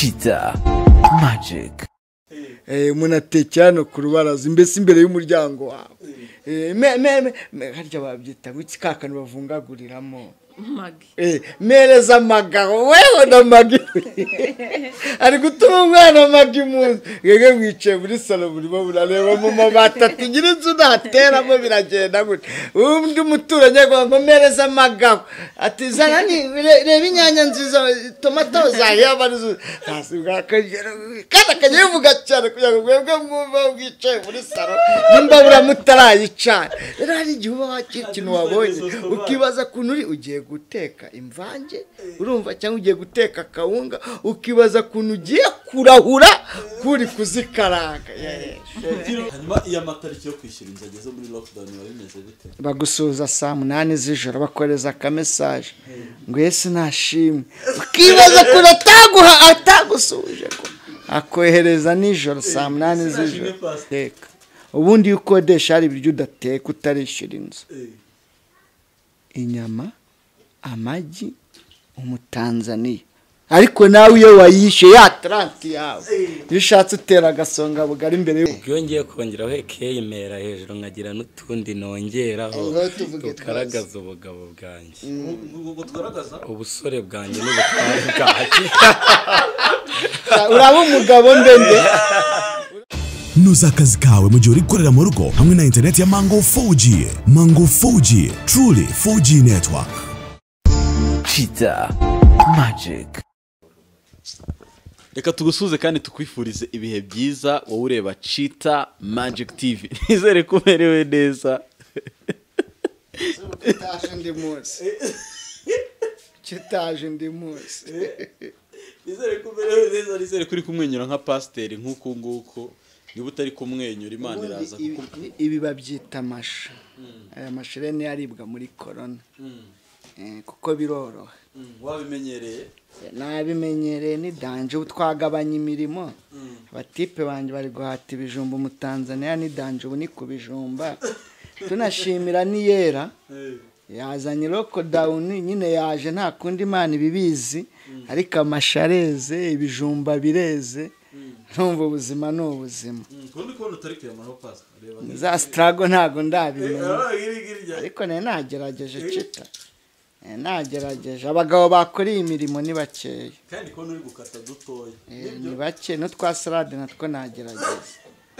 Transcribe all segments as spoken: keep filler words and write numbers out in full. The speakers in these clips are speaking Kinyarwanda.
Cheetah Magic. Eh munatekano ku rubaraza imbese imbere y'umuryango wawe. Eh me me harya babyita guki kakano bavungaguriramo. Magi. Eh mereza magaro wewe na magi. Ari gutuma umwana magi mu gege mwice muri salo muri bo burareba mu mabata tugira inzu nateramo biragenda gute. Undi muturanye ngo mereza magaro. Ati zana ni reba inyanya nziza tomato zaye abarizo. Hasiga kagera kada kanyevuga cyane kugira ngo mwebwe mwumva bwicaye muri salo. Nimba buramutarayica. Rero hari gihuba wakintu wabonye ukibaza kunuri ugiye guteka imvange urumva cyangwa ugiye guteka kawunga ukibaza kuntu ugiye kurahura kuri kuzikaranga hanyuma iya matariki yo kwishyura inzu ageze muri lockdown bimeze bite bagusuza saa munani z'ijoro bakoreza ka message ngo Yesu nashimwe ukibaza kuntu ataguha atagusuje ko akohereza nijoro saa munani z'ijoro teka ubundi ukodesha ari ibiryo udateka utarishyura inzu inyama amagi umutanzania ariko nawe iyo wayishe ya trente yawe bishatse utera agasonga bugari imbere byongeye kongeraho ekeyimera hejuru nkagira n'utundi nongeraho tugaragaza ubugabo bwanjye ubwo tugaragaza ubusore bwanjye n'ubutwari bwanjye uraba umugabo ndende Nuza akazi kawe mu gihe uri gukorera mu rugo hamwe na internet ya Mango four G. Mango four G, truly four G network. Cheetah Magic. Reka tugusuze kandi tukwifurize ibihe byiza wowe ureba Cheetah Magic T V. Nizere ko umerewe neza. Cheetah ndi munsi. Cheetah ndi munsi. Nizere ko umerewe neza, nizere kuri kumwenyura nka pasteur nk'uko nguko. Niba utari kumwenyura Imana iraza ibi babyita amasha aya mashire ni yaribwa muri corona eh kuko biroroha wabimenyereye nabimenyereye ni danje utwagabanya imirimo abatipe banje bari guhata ibijumba mu Tanzania ni danje ubu ni kubijumba tunashimira ni yera yazanye lockdown nyine yaje nta kundi Imana ibibizi ariko amashareze ibijumba bireze numva ubuzima no ubuzima kundi ko utariki ya maho pasta reba za struggle ntago ndabimenya ariko ne nagerageje Cheetah eh nagerageje abagabo bakora imirimo ni bakeya kandi ko nuri gukata dutoye ni bake no twa salade natwo nagerageje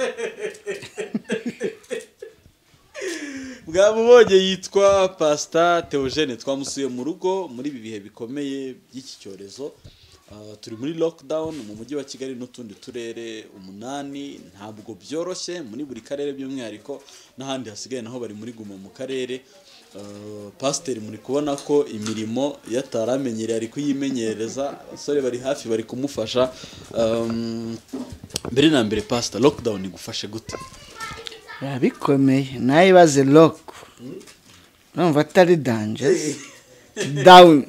bwabubonye yitwa Pastor Theogene twamusuye mu rugo muri ibi bihe bikomeye by'iki cyorezo. Uh, turi muri lockdown mu mujyi wa Kigali n'utundi turere umunani ntabwo byoroshye muri buri karere by'umwihariko n'ahandi hasigaye naho bari muri guma mu karere. Uh, pastor muri kubona ko imirimo yataramenyereye ari kuyimenyereza sore bari hafi bari kumufasha. Um, mbere na mbere pastor lockdown igufashe gute? Yabikomeye naye baze lock numva atari danger down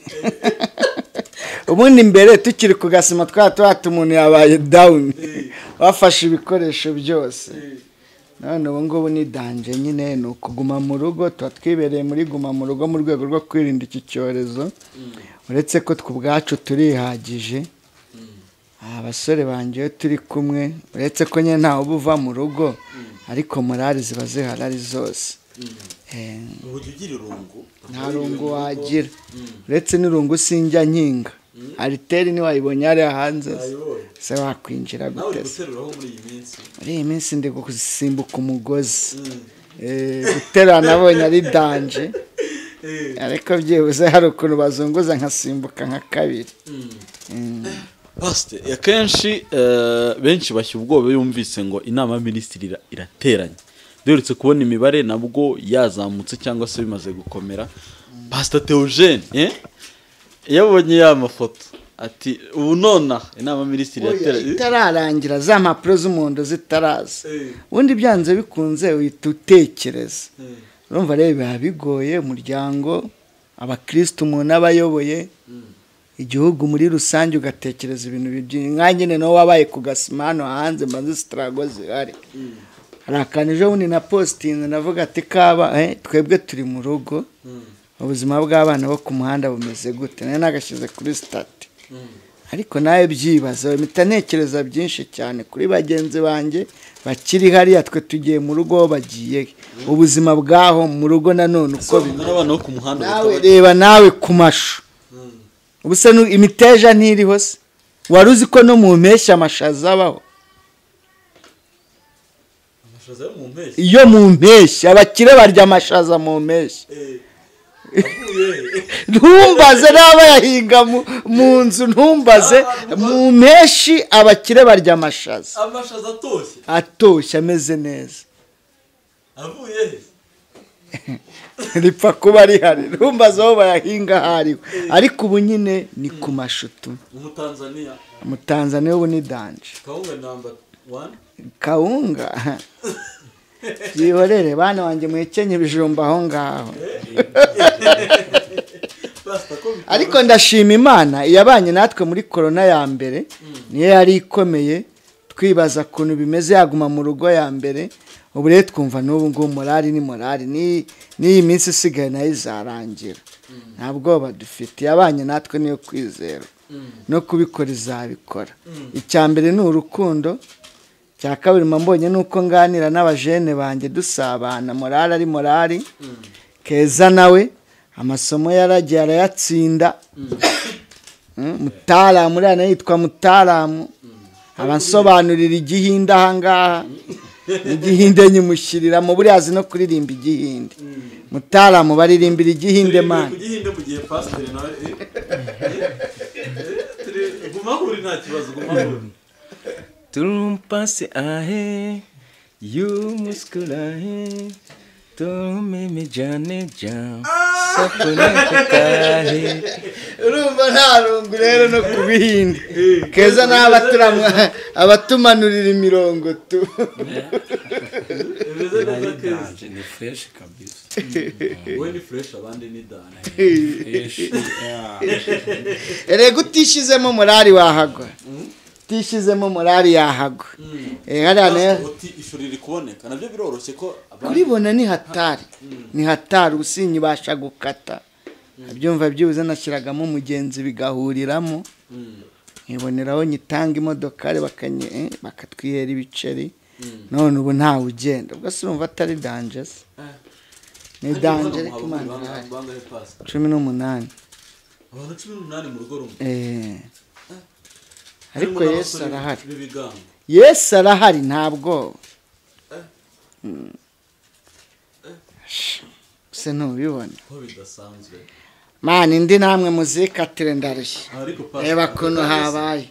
ubundi mbere tukiri ku gasima twatwata umuntu yabaye down bafashe ibikoresho byose none ubu ngubu ni danje nyine no kuguma mu rugo twatwibereye muri guma mu rugo mu rwego rwo kwirinda iki cyorezo uretse ko twubwacu turihagije abasore banje turi kumwe uretse ko nyine ntaho buva mu rugo ariko morali ziba ziharari zose eh ubugira irungu nta rungu wagira uretse n'irungu sinjya nkinga ariteri ni wayibonye ari hanze se wakwinjira gutese muri iyi minsi ndi gusimbuka umugozi eh gutera nabonye ari danje ariko byibuze hari ukuntu bazunguza nkasimbuka nka kabiri. Pastor yakenshi benshi bashya ubwoba yumvise ngo inama y'Aminisitiri irateranye derutse kubona imibare nabwo yazamutse cyangwa se bimaze gukomera. Pastor Theogene eh yabonye ya mafoto ati ubu nona inama y'Aminisitiri yateranye itararangira za mpapuro z'umuhondo zitaraza ubundi byanze bikunze uhita utekereza urumva rero biba bigoye umuryango abakristo umuntu abayoboye igihugu muri rusange ugatekereza ibintu by'inganyene no wabaye ku gasimano hanze mbanze struggle zihari harakanije ubundi na posting navuga ati kaba eh twebwe turi mu rugo ubuzima bw'abana bo ku muhanda bumeze gute nane nagashize kuri stat ariko nawe byibaza mpita ntekereza byinshi cyane kuri bagenzi banjye bakiri hariya twe tugiye mu rugo bagiye ubuzima bwaho mu rugo nanone uko n'abana bo ku muhanda nawe reba nawe ku mashu ubuse imiteja ntiriho se wari uzi ko no mu mpeshyi amashaza abaho amashaza yo mu mpeshyi iyo mu mpeshyi abakire barya amashaza mu mpeshyi ntumbaze n'aba yahinga mu nzu ntumbaze mu mpeshyi abakire barya amashaza amashaza atoshye atoshye ameze neza avuye ripfa kuba rihari ntumbaze aho bayahinga hariho ariko ubu nyine ni ku mashutu mu Tanzania mu Tanzania ubu ni danje kawunga number one kawunga yihorere bana wanjye mwekenye ibijumba aho ngaho ariko ndashima Imana yabanye natwe muri corona ya mbere niyo yari ikomeye twibaza kuntu bimeze yaguma mu rugo ya mbere ubu rero twumva n'ubu ngo morali ni morali ni ni minsi isigaye nayo izarangira nta bwoba dufite yabanye natwe niyo kwizera no kubikora izabikora icya mbere ni urukundo cya kabiri mbonye nuko nganira n'abajene banjye dusabana morali ari morali Keza nawe amasomo yaragiye arayatsinda mutaramu rana yitwa mutaramu abansobanurira igihinde ahangaha igihinde nyimushyirira mu buriyazi no kuririmba igihinde mutaramu baririmbira igihinde man igihinde mu gihe pastor nawe gumahuri nta kibazo gumahuri turumpase ahe yumuskulahe tumeme jane jam sapone kutahe urumva nta rungu rero no kubihinde Keza n'abaturamwa abatumanurira imirongo tu ni fresh kabisa we ni fresh abandi ni dana erega utishizemo morali wahagwa utishizemo morali yahagwa eh hariya ne uti ishuri kuboneka nabyo biroroshye ko kuribona ni hatari ni hatari usinyi basha gukata abyumva byuze nashyiragamo umugenzi bigahuriramo nkiboneraho nyitanga imodoka bakanye bakatwihera ibiceri none ubu nta ugenda ubwo se urumva atari dangerous ni dangerous Imana cumi n'umunani abantu cumi n'umunani mu rugo rumwe eh ariko Yesu arahari Yesu arahari ntabwo se ntubibona ko bidasanzwe mani indi namwe muzikatire ndarushye reba kuno habaye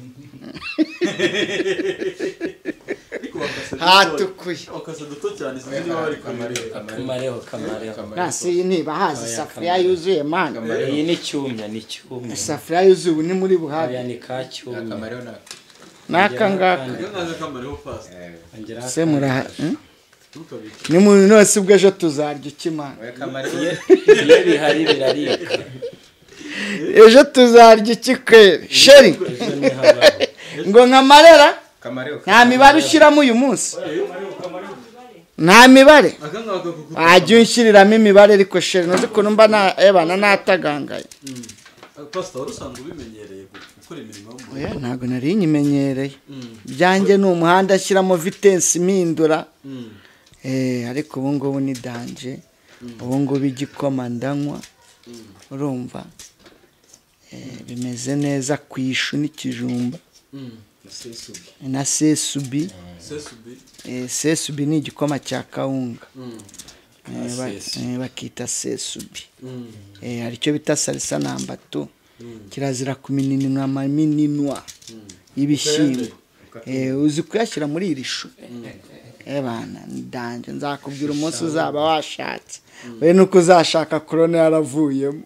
hatukuye wakase duto cyane sinzi niba bari kamareho kamareho nasi niba hazi safuriya yuzuye mani iyi ni cyumya ni cyumya safuriya yuzuye ubu ni muri buhabi aya ni ka cyumya kamareho naka ngaka ngaza kamareho fast se muraha ni muntu nose ubwo ejo tuzarya ikimana iyo bihari birarika ejo tuzarya ikikwere sheri ngo nkamarera nta mibare ushyiramo uyu munsi nta mibare wajya unshiriramo imibare ariko sheri ntuzi ukuntu mba ebana natagangaye pastor usanzwe ubimenyereye gukora imirimo oya ntabwo nari nyimenyereye byanjye ni umuhanda ashyiramo vitesse impindura eh ariko ubu ngubu ni danje ubu ngubu igikoma ndanywa urumva eh bimeze neza kwishu n'ikijumba na sesubi eh sesubi ni igikoma cya kawunga eh bakita sesubi eh aricyo bita salsa namba tu kirazira kumininwa maminwa ibishyimbo eh uzi kuyashyira muri iri shu ebana ndanje nzakubwira umunsi uzaba washatse we nuko uzashaka corona yaravuyemo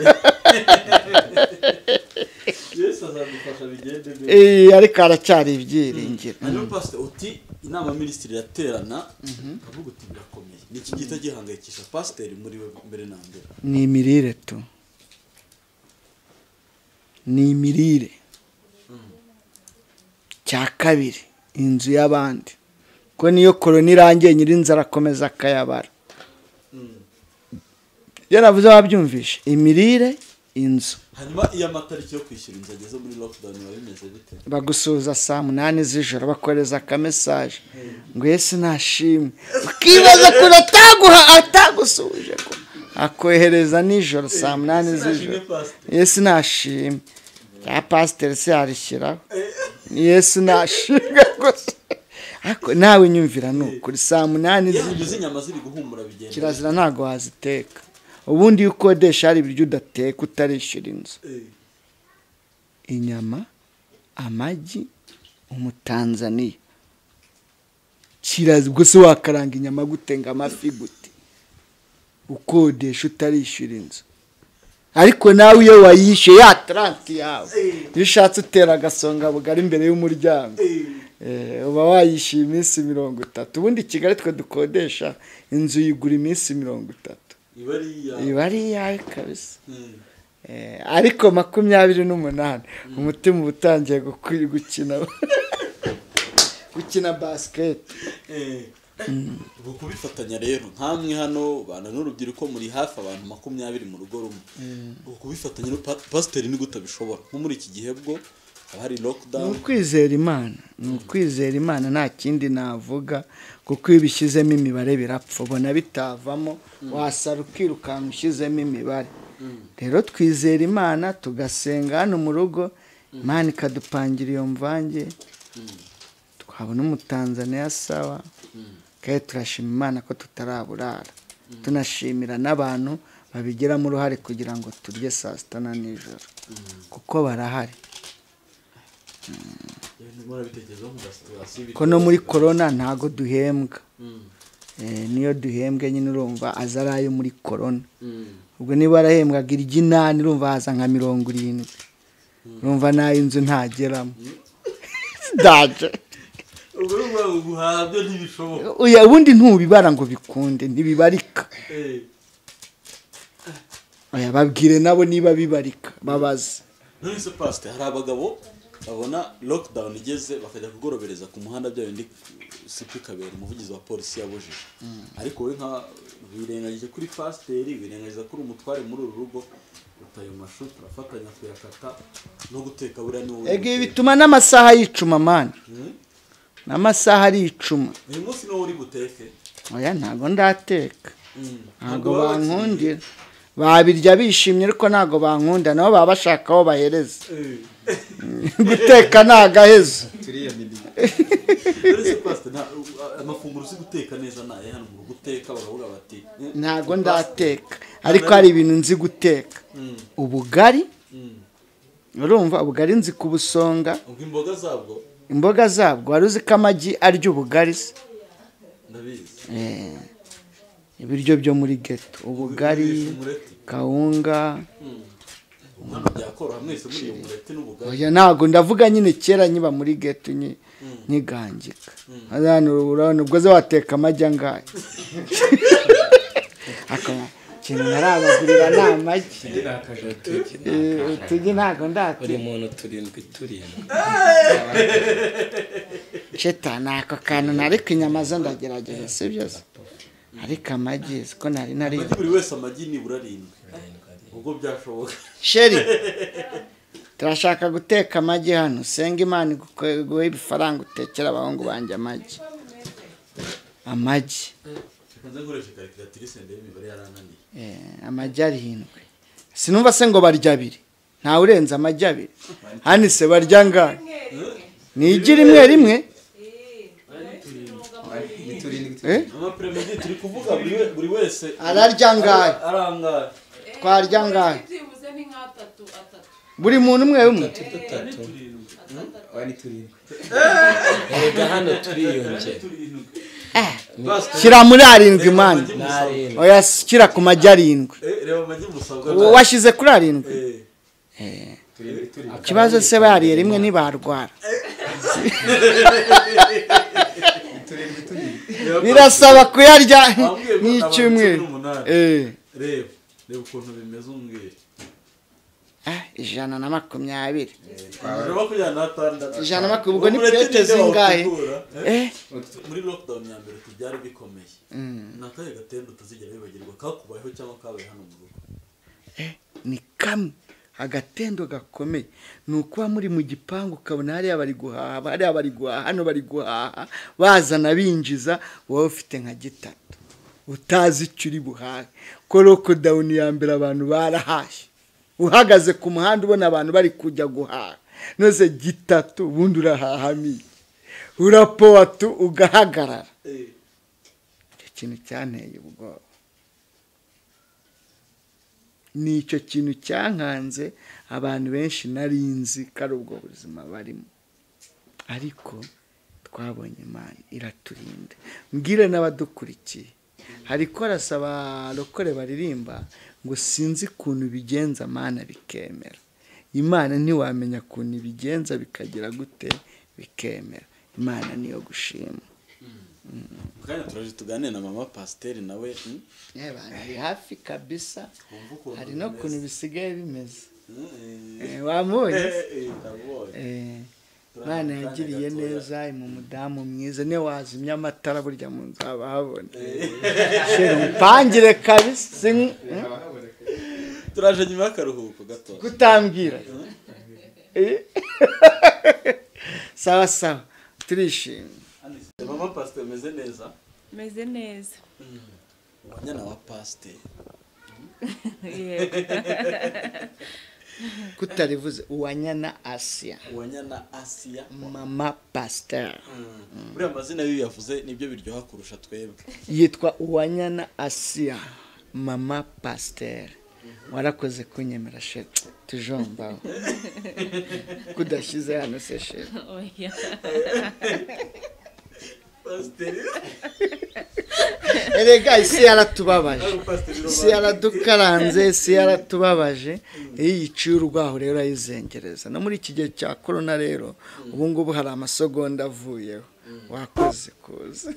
Yesu azadufasha bigende be eh ariko aracyari ibyiringiro hano pastor uti inama minisitiri iraterana avuga uti birakomeye niki gita gihangayikisha pastor muri we mbere na mbere ni imirire tu ni imirire cya kabiri inzu y'abandi ko niyo corona irangiye nyirinzara akomeza akayabara yaravuze wabyumvishe imirire inzu hanyuma iyo amatariki yo kwishyura inzu ageze muri lockdown biba bimeze bite bagusuhuza saa munani z'ijoro bakoreza akamesaje ngo Yesu nashimwe ukibaza ko ataguha atagusuhuje ko akohereza nijoro saa munani z'ijoro Yesu nashimwe ya pasiteri se yarishyiraho Yesu nashimwe gusa ako nawe nyumvira nukuri saa munani z'ijoro inyama ziri guhumura bigenda kirazira ntago waziteka ubundi iyo ukodesha hari ibiryo udateka utarishyura inzu inyama amagi umutanzaniya kirazira gusa wakaranga inyama gute ngo amafi gute ukodesha utarishyura inzu ariko nawe iyo wayishyuye ya taranti yawe iyo ushatse utera agasonga bugari imbere y'umuryango uba wayishyuye iminsi mirongo itatu ubundi Kigali twe dukodesha inzu yigura iminsi mirongo itatu iba ari iyawe kabisa ariko makumyabiri n'umunani umutima uba utangiye gukina gukina basiketi ubu kubifatanya rero nkamwe hano bana n'urubyiruko muri hafi abantu makumyabiri mu rugo rumwe ubu kubifatanya pasiteri ni gute bishobora nko muri iki gihe bwo hari lockdown ni ukwizera imana ni ukwizera imana nta kindi navuga kuko iyo ubishyizemo imibare birapfa ubona bitavamo wasara ukirukanka ushyizemo imibare rero twizera imana tugasenga hano mu rugo imana ikadupangira iyo mvange twabona umutanzaniya sawa kandi turashima imana ko tutaraburara tunashimira n'abantu babigiramo uruhare kugira ngo turye saa sita na nijoro kuko barahari ko no muri korona ntago duhembwa niyo duhembwe nyine urumva aza ari ayo muri korona ubwo niba arahembwaga iry'inani urumva haza nka mirongo irindwi urumva nayo inzu ntageramo daje ubundi ntubibara ngo bikunde ntibibarika babwire nabo niba bibarika babaze none se pastor hari abagabo babona lockdown igeze bakajya kugorobereza ku muhanda bya bindi sipi kabera umuvugizi wa polisi yabujije ariko we nka birengagije kuri pasiteri birengagiza kuri umutware muri uru rugo utayo mashu turafatanya kuyakata no guteka buriya ni ege bituma n'amasaha yicuma mani n'amasaha ari icuma uyu munsi no uri buteke oya ntago ndateka ntago bankundira babirya bishimye ariko ntago bankunda nabo baba bashaka aho bahereza guteka nagahezo amafunguro uzi guteka neza naye hano mu guteka baravuga bati ntago ndateka ariko hari ibintu nzi guteka ubugari urumva ubugari nzi kubusonga ubwo imboga zabwo imboga zabwo wari uzi ko amagi arya ubugari se ndabizi eh ibiryo byo muri ghetto ubugari kawunga umwana byakora mwese muri iyo murete n'ubugari oya ntago ndavuga nyine kera nyiba muri ghetto nyigangika hano urabona ubwo ze wateka amagi angahe akaba kintu narabagurira n'amagi tugi ntago ndate buri muntu turindwi turindwi cheta nako kantu nariko inyama zo ndagerageza si byose ariko amagi siko nari nari buri wese amagi ni burarindwi ubwo byashoboka sheri turashaka guteka amagi hano senga imana guhe ibifaranga utekera abahungu banje amagi amagi kanze ngoreshe calculatrice ndebe imibare yarananiye eh amagi arindwi sinumva se ngo barya abiri nta urenza amagi abiri hani se barya ngahe nigira imwe rimwe eh ama premidi turi kuvuga buri wese ararya ngahe aranga twarya ngahe buri muntu umwe umwe erega hano turiyonje shyira muri arindwi mani oya shyira ku magi arindwi reba amagi musabwa washyize kuri arindwi ikibazo se bariye rimwe ntibarwara birasaba kuyarya n'icyumweru reba reba ukuntu bimeze umbwira ijana na makumyabiri ijana na ijana makumyabiri ubwo ni plete zingahe muri lockdown ya mbere tubyari bikomeye nakaye gatendo tuzigera bibagirwa kakubayeho cyangwa kabaye hano mu rugo ni kamwe agatendo gakomeye ni ukuba muri mu gipangu ukabona hariya bari guhaha hariya bari guhaha hano bari guhaha bazana binjiza wowe ufite nka gitatu utazi icyo uri buhahe ko lockdown ya mbere abantu barahashye uhagaze ku muhanda ubona abantu bari kujya guhaha nose gitatu ubundi urahahami urapowa tu ugahagarara icyo kintu cyanteye ubwoba ni icyo kintu cyankanze abantu benshi narinzi ko ari ubwo buzima barimo ariko twabonye Imana iraturinda mbwire n'abadukurikiye hariko arasaba lokore baririmba ngo sinzi kuntu bigenza Mana bikemera Imana ntiwamenya kuntu bigenza bikagira gute bikemera Imana niyo gushima kandi turaje tuganire na mama Pasiteri nawe yeba ari hafi kabisa hari no kuntu bisigaye bimeze wamubonye eh Imana yagiriye neza mu mudamu mwiza ne wazimya amatara burya mu nzaba habona shero mpangire kabisa turaje nyuma y'akaruhuko gato kutambwira sawa sawa turishimye mama Pasiteri meze neza meze neza wanyana wa Pasiteri yego kutarivuze uwanyana Asia uwanyana Asia mama Pasiteri buriya amazina y'uyu yavuze nibyo biryoha kurusha twebwe yitwa uwanyana Asia mama Pasiteri warakoze kunyemera she tujomba kudashyize hano se she oya Pasiteri erega isi yaratubabaje isi yaradukaranze isi yaratubabaje iyo yiciye urwaho rero ayizengereza no muri iki gihe cya corona rero ubu ngubu hari amasegonda avuyeho wakoze kuza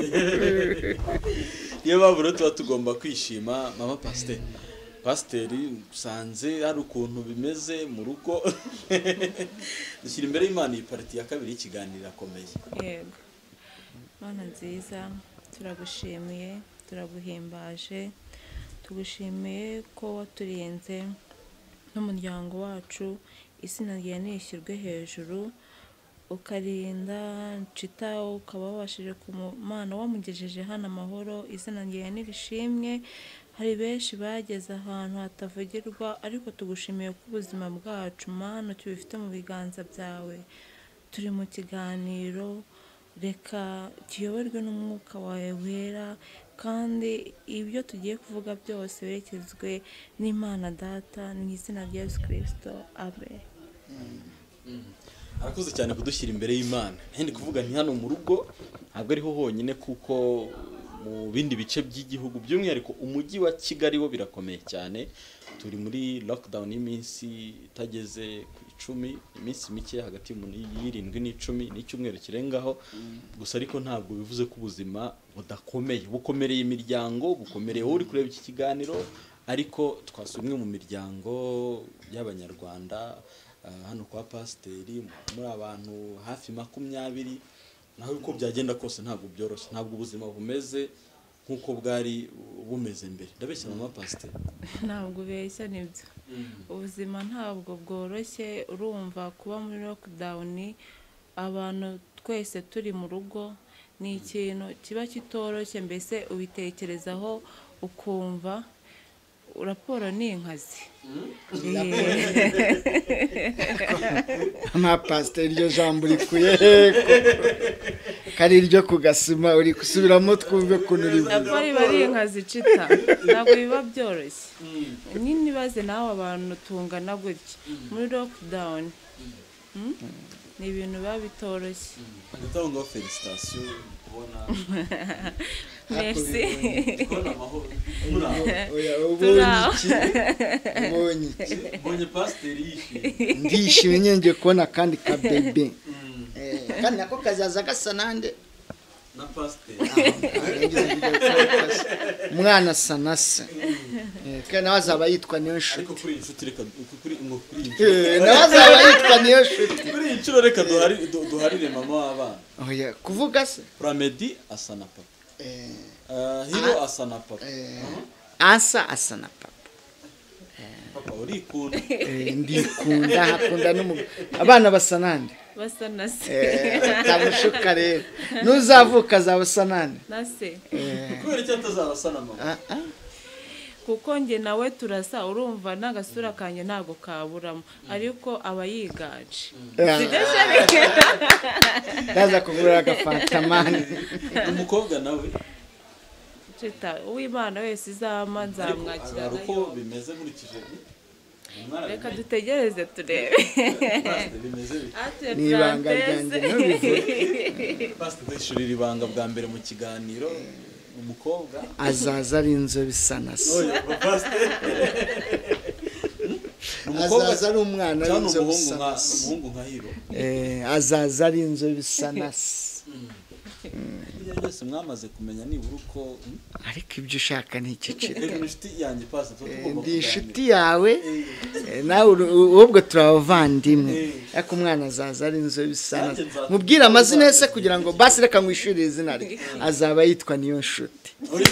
niyo mpamvu rero tuba tugomba kwishima mama Pasiteri Pasiteri usanze hari ukuntu bimeze mu rugo dushyira imbere y'Imana iyi pariti ya kabiri y'ikiganiro akomeye yego Mana nziza turagushimiye turaguhimbaje tugushimiye ko waturinze n'umuryango wacu izina ryawe nishyirwe hejuru ukarinda Chita ukaba wabashije ku Mana wamugejeje hano amahoro izina ryawe nirishimwe hari benshi bageze ahantu hatavugirwa ariko tugushimiye ko ubuzima bwacu Mana tubifite mu biganza byawe turi mu kiganiro reka kiyoborwe n'umwuka wawe wera kandi ibyo tugiye kuvuga byose berekezwe n'Imana Data mu izina rya Yesu Kristo amen arakoze cyane kudushyira imbere y'Imana ndi kuvuga nti hano mu rugo ntabwo ariho honyine kuko mu bindi bice by'igihugu by'umwihariko umujyi wa Kigali wo birakomeye cyane turi muri lockdown y'iminsi itageze ku icumi iminsi mike hagati y'irindwi n'icumi n'icyumweru kirengaho gusa ariko ntabwo bivuze ko ubuzima budakomeye bukomereye imiryango bukomereye wowe uri kureba iki kiganiro ariko twasumwe mu miryango y'abanyarwanda hano kwa Pasiteri muri abantu hafi makumyabiri naho uko byagenda kose ntabwo byoroshye ntabwo ubuzima bumeze nkuko bwari bumeze mbere ndabeshya mama Pasiteri ntabwo beshya nibyo ubuzima ntabwo bworoshye urumva kuba muri lockdown abantu twese turi mu rugo ni ikintu kiba kitoroshye mbese ubitekerezaho ukumva raporo ni inkazi mama Pasiteri iryo jambo rikuye heko kari iryo kugasima uri kusubiramo twumve kuntu rivuga raporo iba ari inkazi Chita ntabwo biba byoroshye nyine baze nawe abantu tungana gutya muri lockdown ni ibintu biba bitoroshye ndatanga felicitation kubona merci kubona amahoro muraho oya ubonye ubonye mbonye Pasiteri yishimye ndishimye nyenge kubona kandi ka bebe eh kandi nako kazaza gasa nande na Pasiteri umwana sanase eh kandi wazaba yitwa niyo ariko nshuti kuri inshuti reka kuri ngo kuri eh nawazaba yitwa niyo nshuti kuri incuro reka duhari duharire mama w'abana oya kuvuga se Pramedi asa na papa eh Uh, hiro asa na papa eh asa asa na papa papa urikunda Eh, ndikunda hakunda n'umugabo abana basa nande basa na se tamushuka rero nuzavuka azabasa nande na se kubera icyo atazabasa na mama ah ah kuko njye nawe turasa urumva n'agasura kanjye ntabwo kaburamo ariko aba yigaje ndaza kugura agafantamani umukobwa nawe Chita uw'Imana wese izama nzamwakira hari uko bimeze nkurikije reka dutegereze turebe bimeze bite ni ibanga ryanjye ntubivuge pastor dishurira ibanga bwa mbere mu kiganiro umukobwa azaza ari inzobe isa na se oya pastor azaza ari umwana cyane w'inzobe umuhungu isa nka na se umuhungu nka hiro Eh, azaza ari inzobe isa na se ibyo byose mwamaze kumenya nibura uko ariko ibyo ushaka ni ikiciro reka inshuti yanjye pastor tuba tugomba ndi inshuti yawe eh, nawe ubwo turabavandimwe ariko umwana azaza ari inzobe isa na se mubwire amazina yose kugira ngo basi reka ngwishurire izina rye azaba yitwa niyo nshuti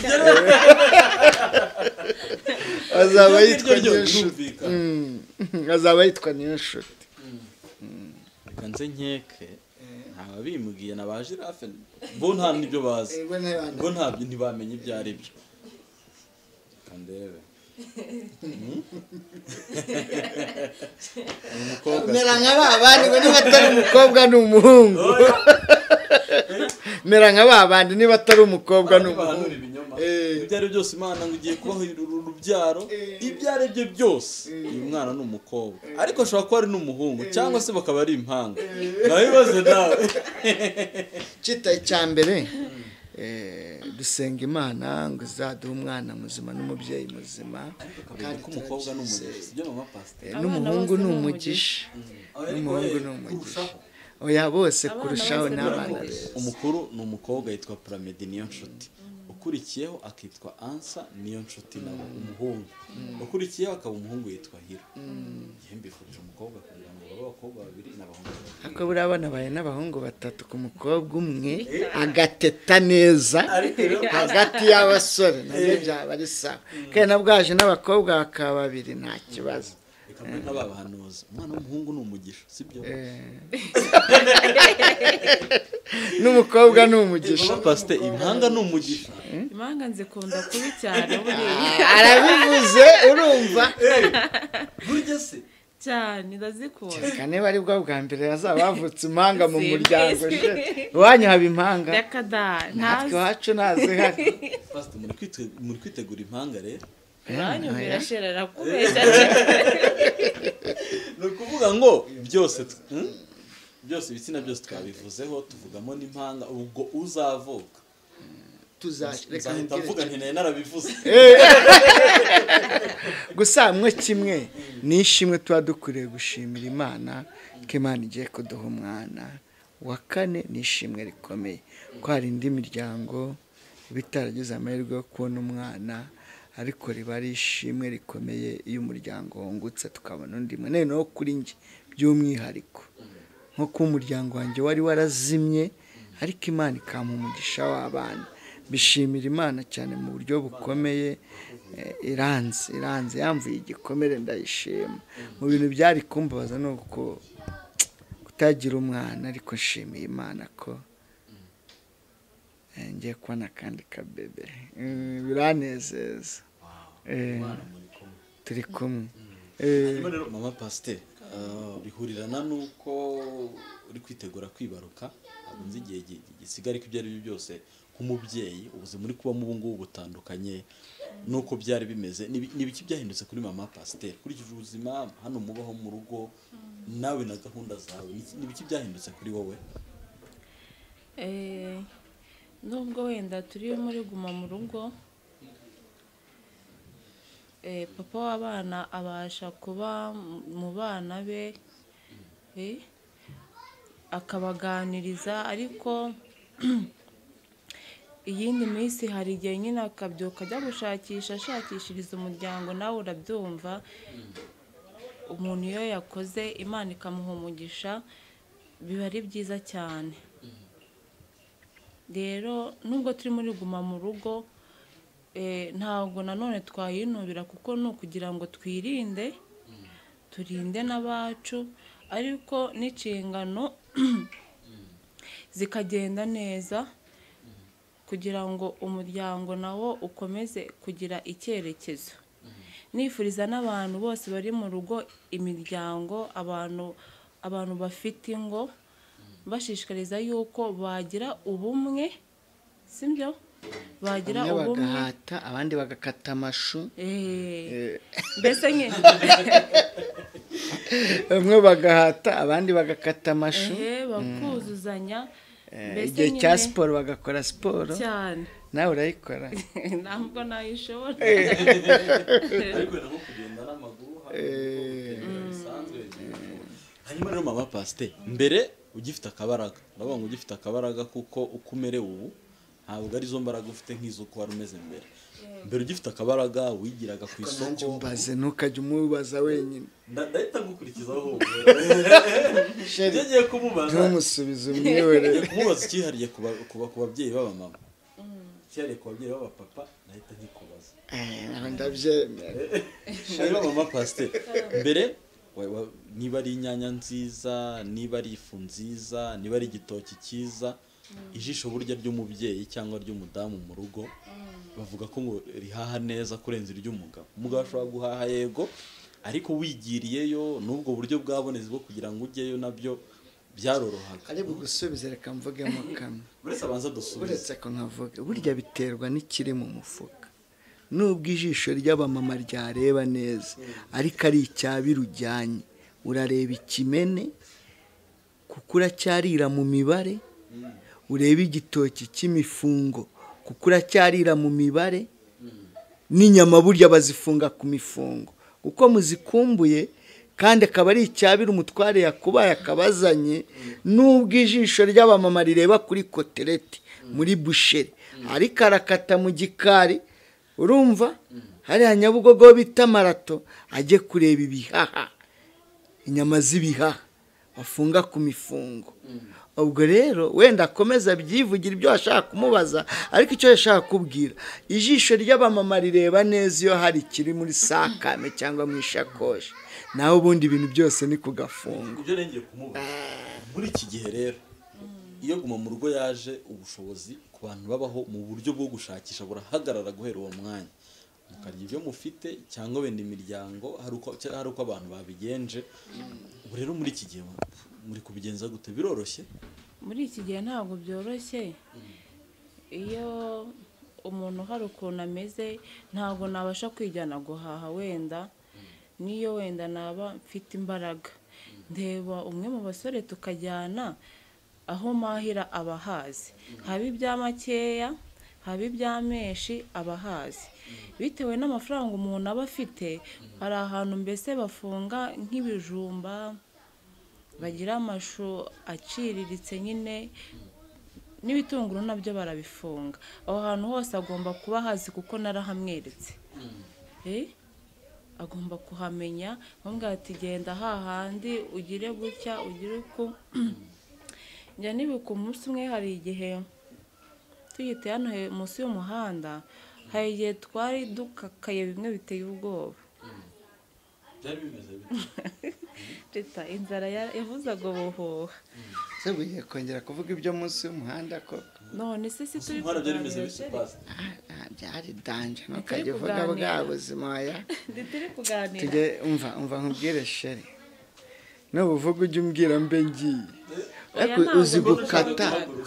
azaba yitwa niyo nshuti Mm. azaba yitwa niyo nshuti reka nze nkeke ntawe bimbwiye na ba girafe bo nta nibyo bazi bo ntabyo ntibamenye ibyo ari byo kandebe umukobwa mera nka babandi ngo niba atari umukobwa ni umuhungu mera nka babandi niba atari umukobwa ni umuhungu bahanura ibinyoma ibyo ari byose imana ngo ugiye kubaho urubyaro ibyo ari byo byose uyu mwana ni umukobwa ariko ashobora kuba ari n'umuhungu cyangwa se bakaba ari impanga nabibaze nawe kita icya mbere eh, dusenga imana ngo izaduhe umwana muzima n'umubyeyi muzima kandi ko umukobwa ni umugisha sibyo mama pastor Eh, n'umuhungu ni umugisha n'umuhungu ni umugisha oya bose kurushaho n'abana be umukuru ni umukobwa yitwa Pramedi niyo nshuti ukurikiyeho akitwa Ansa niyo nshuti nawe umuhungu ukurikiyeho akaba umuhungu yitwa Hiro yembe ifuje umukobwa kugira ngo babe abakobwa babiri n'abahungu ariko buriya abana baye n'abahungu batatu ku mukobwa umwe agateta neza hagati y'abasore nabyo byaba ari sawa kandi nabwaje n'abakobwa bakaba babiri nta kibazo reka muri n'abahanuzi umwana w'umuhungu ni umugisha sibyo n'umukobwa ni umugisha pastor impanga ni umugisha impanga nzikunda kubi cyane buriya arabivuze urumva burya se cyane ndazikunda reka niba ari bwo bwa mbere hazaba havutse impanga mu muryango she iwanyu haba impanga reka da natwe ntazi iwacu ntazihari pastor muri kwite- muri kwitegura impanga rero uranyumvira sherera kubeshya ni ukuvuga ngo byose t- hmm? byose ibitsina byose twabivuzeho tuvugamo n'impanga ubwo uzavuka tuzareka nzahita mvuga nti nayo narabivuze gusa mwe kimwe ni ishimwe tuba dukwiriye gushimira imana ko imana igiye kuduha umwana wa kane ni ishimwe rikomeye ko hari indi miryango iba itaragize amahirwe yo kubona umwana ariko riba ari ishimwe rikomeye iyo umuryango wungutse tukabona undi mwe noneho kuri njye by'umwihariko nko kuba umuryango wanjye wari warazimye ariko imana ikampa umugisha w'abana bishimira imana cyane mu buryo bukomeye eh, iranze iranze yamvuye igikomere ndayishima mu bintu byari kumbabaza ni uko kutagira umwana ariko nshimiye imana ko eh, ngiye kubona akandi kabebe Mm, biranezeza Eh, turi kumwe Eh, hanyuma rero mama pasiteri bihurirana n'uko uri kwitegura kwibaruka ntabwo nzi igihe gi- gisigaye ariko ibyo ari byo byose nk'umubyeyi ubuzima uri kubamo ubu ngubu butandukanye n'uko byari bimeze ni ni ibiki byahindutse kuri mama pasiteri ukurikije ubuzima hano mubaho mu rugo nawe na gahunda zawe ni ni ibiki byahindutse kuri wowe Eh, nubwo wenda turi muri guma mu rugo eh, papa w'abana abasha kuba mu bana be eh, akabaganiriza ariko iyindi minsi hari igihe nyine akabyuka ajya gushakisha ashakishiriza umuryango nawe urabyumva umuntu iyo yakoze imana ikamuha umugisha biba ari byiza cyane rero nubwo turi muri guma mu rugo eh, ntabwo nanone twayinubira kuko ni ukugira ngo twirinde turinde n'abacu ariko n'inshingano zikagenda neza kugira ngo umuryango nawo ukomeze kugira icyerekezo. Nifuriza n'abantu bose bari mu rugo imiryango abantu abantu bafite ingo bashishikariza yuko bagira ubumwe sibyo bagira bamwe ubumwe bagahata abandi bagakata amashu eh mbese nke bamwe bagahata abandi bagakata amashu eh bakuzuzanya mbese igihe cya siporo bagakora siporo cyane nawe urayikora ntabwo nayishobora ariko nako kugenda n'amaguru bisanzwe. Hanyuma rero mama Pasteur mbere ugifite akabaraga ndavuga ngo ugifite akabaraga kuko uko umerewe ubu ntabwo ari zo mbaraga ufite nk'izo ko wari umeze mbere. Mbere ugifite akabaraga wigiraga ku isoko umbaze ntukajye umubaza wenyine ndahita ngukurikizaho ngiye kumubaza ntumusubize umwiyorere kumubaza ikihariye ku babyeyi b'abamama ikihariye ku babyeyi b'abapapa ndahita nkikubaza ndabyemera. rero mama Pasteur mbere niba ari inyanya nziza niba ari ifu nziza niba ari igitoki cyiza ijisho burya ry'umubyeyi cyangwa ry'umudamu mu rugo bavuga ko ngo rihaha neza kurenza iry'umugabo. Umugabo ashobora guhaha yego ariko wigiriyeyo n'ubwo buryo bwaboneze bwo kugira ngo ujyeyo nabyo byarorohaga. ari bugusubize reka mvugemo kamwe uretse abanza dusubize uretse ko nkavuga burya biterwa n'ikiri mu mufuka nubwo ijisho ry'abamama ryareba neza ariko ari icyabiri ujyanye urareba ikimene kuko uracyarira mu mibare ureba igitoki cy'imifungo kuko uracyarira mu mibare n'inyama burya bazifunga ku mifungo kuko muzikumbuye kandi akaba ari icyabiri umutware yakubaye akabazanye nubwo ijisho ry'abamama rireba kuri koteleti muri busheri ariko arakata mu gikari urumva hariya Nyabugogo bita marato ajye kureba ibihaha inyama z'ibihaha bafunga ku mifungo. Ubwo rero wenda akomeza byivugira ibyo ashaka kumubaza ariko icyo yashaka kubwira ijisho ry'abamama rireba neza iyo hari kiri muri sakame cyangwa mu ishakoshi naho ubundi ibintu byose ni kugafunga. ibyo nengeye kumubaza muri iki gihe rero iyo guma mu rugo yaje ubushobozi ku bantu babaho mu buryo bwo gushakisha burahagarara guhera uwo mwanya mukarya ibyo mufite cyangwa wenda imiryango hari uko hari uko abantu babigenje. Ubu rero muri iki gihe muri kubigenza gute biroroshye? Muri iki gihe ntabwo byoroshye iyo umuntu hari ukuntu ameze ntabwo nabasha kwijyana guhaha wenda niyo wenda naba mfite imbaraga ndeba umwe mu basore tukajyana aho mahira abahazi haba ibya makeya haba ibya menshi abahazi bitewe n'amafaranga umuntu aba afite. Hari ahantu mbese bafunga nk'ibijumba bagira amashu aciriritse nyine n'ibitunguru nabyo barabifunga. Aho hantu hose agomba kuba hazi kuko narahamweretse eh agomba kuhamenya bambwira ati genda hahandi ugire gutya ugire uko njya nibuka umunsi umwe hari igihe tuyite hano munsi y'umuhanda hari igihe twari dukakaye bimwe biteye ubwoba byari bimeze bita inzara yavuzaga ubuhuha se bugiye kongera kuvuga ibyo munsi y'umuhanda ko none se si turi kuganira byari bimeze bise Pastor byari danje ntukajye uvuga bwa buzima ya turi kuganira tujye umva umva nkubwire sheri n'ubuvuga ujye umbwira mbe ngiye ariko uzi gukata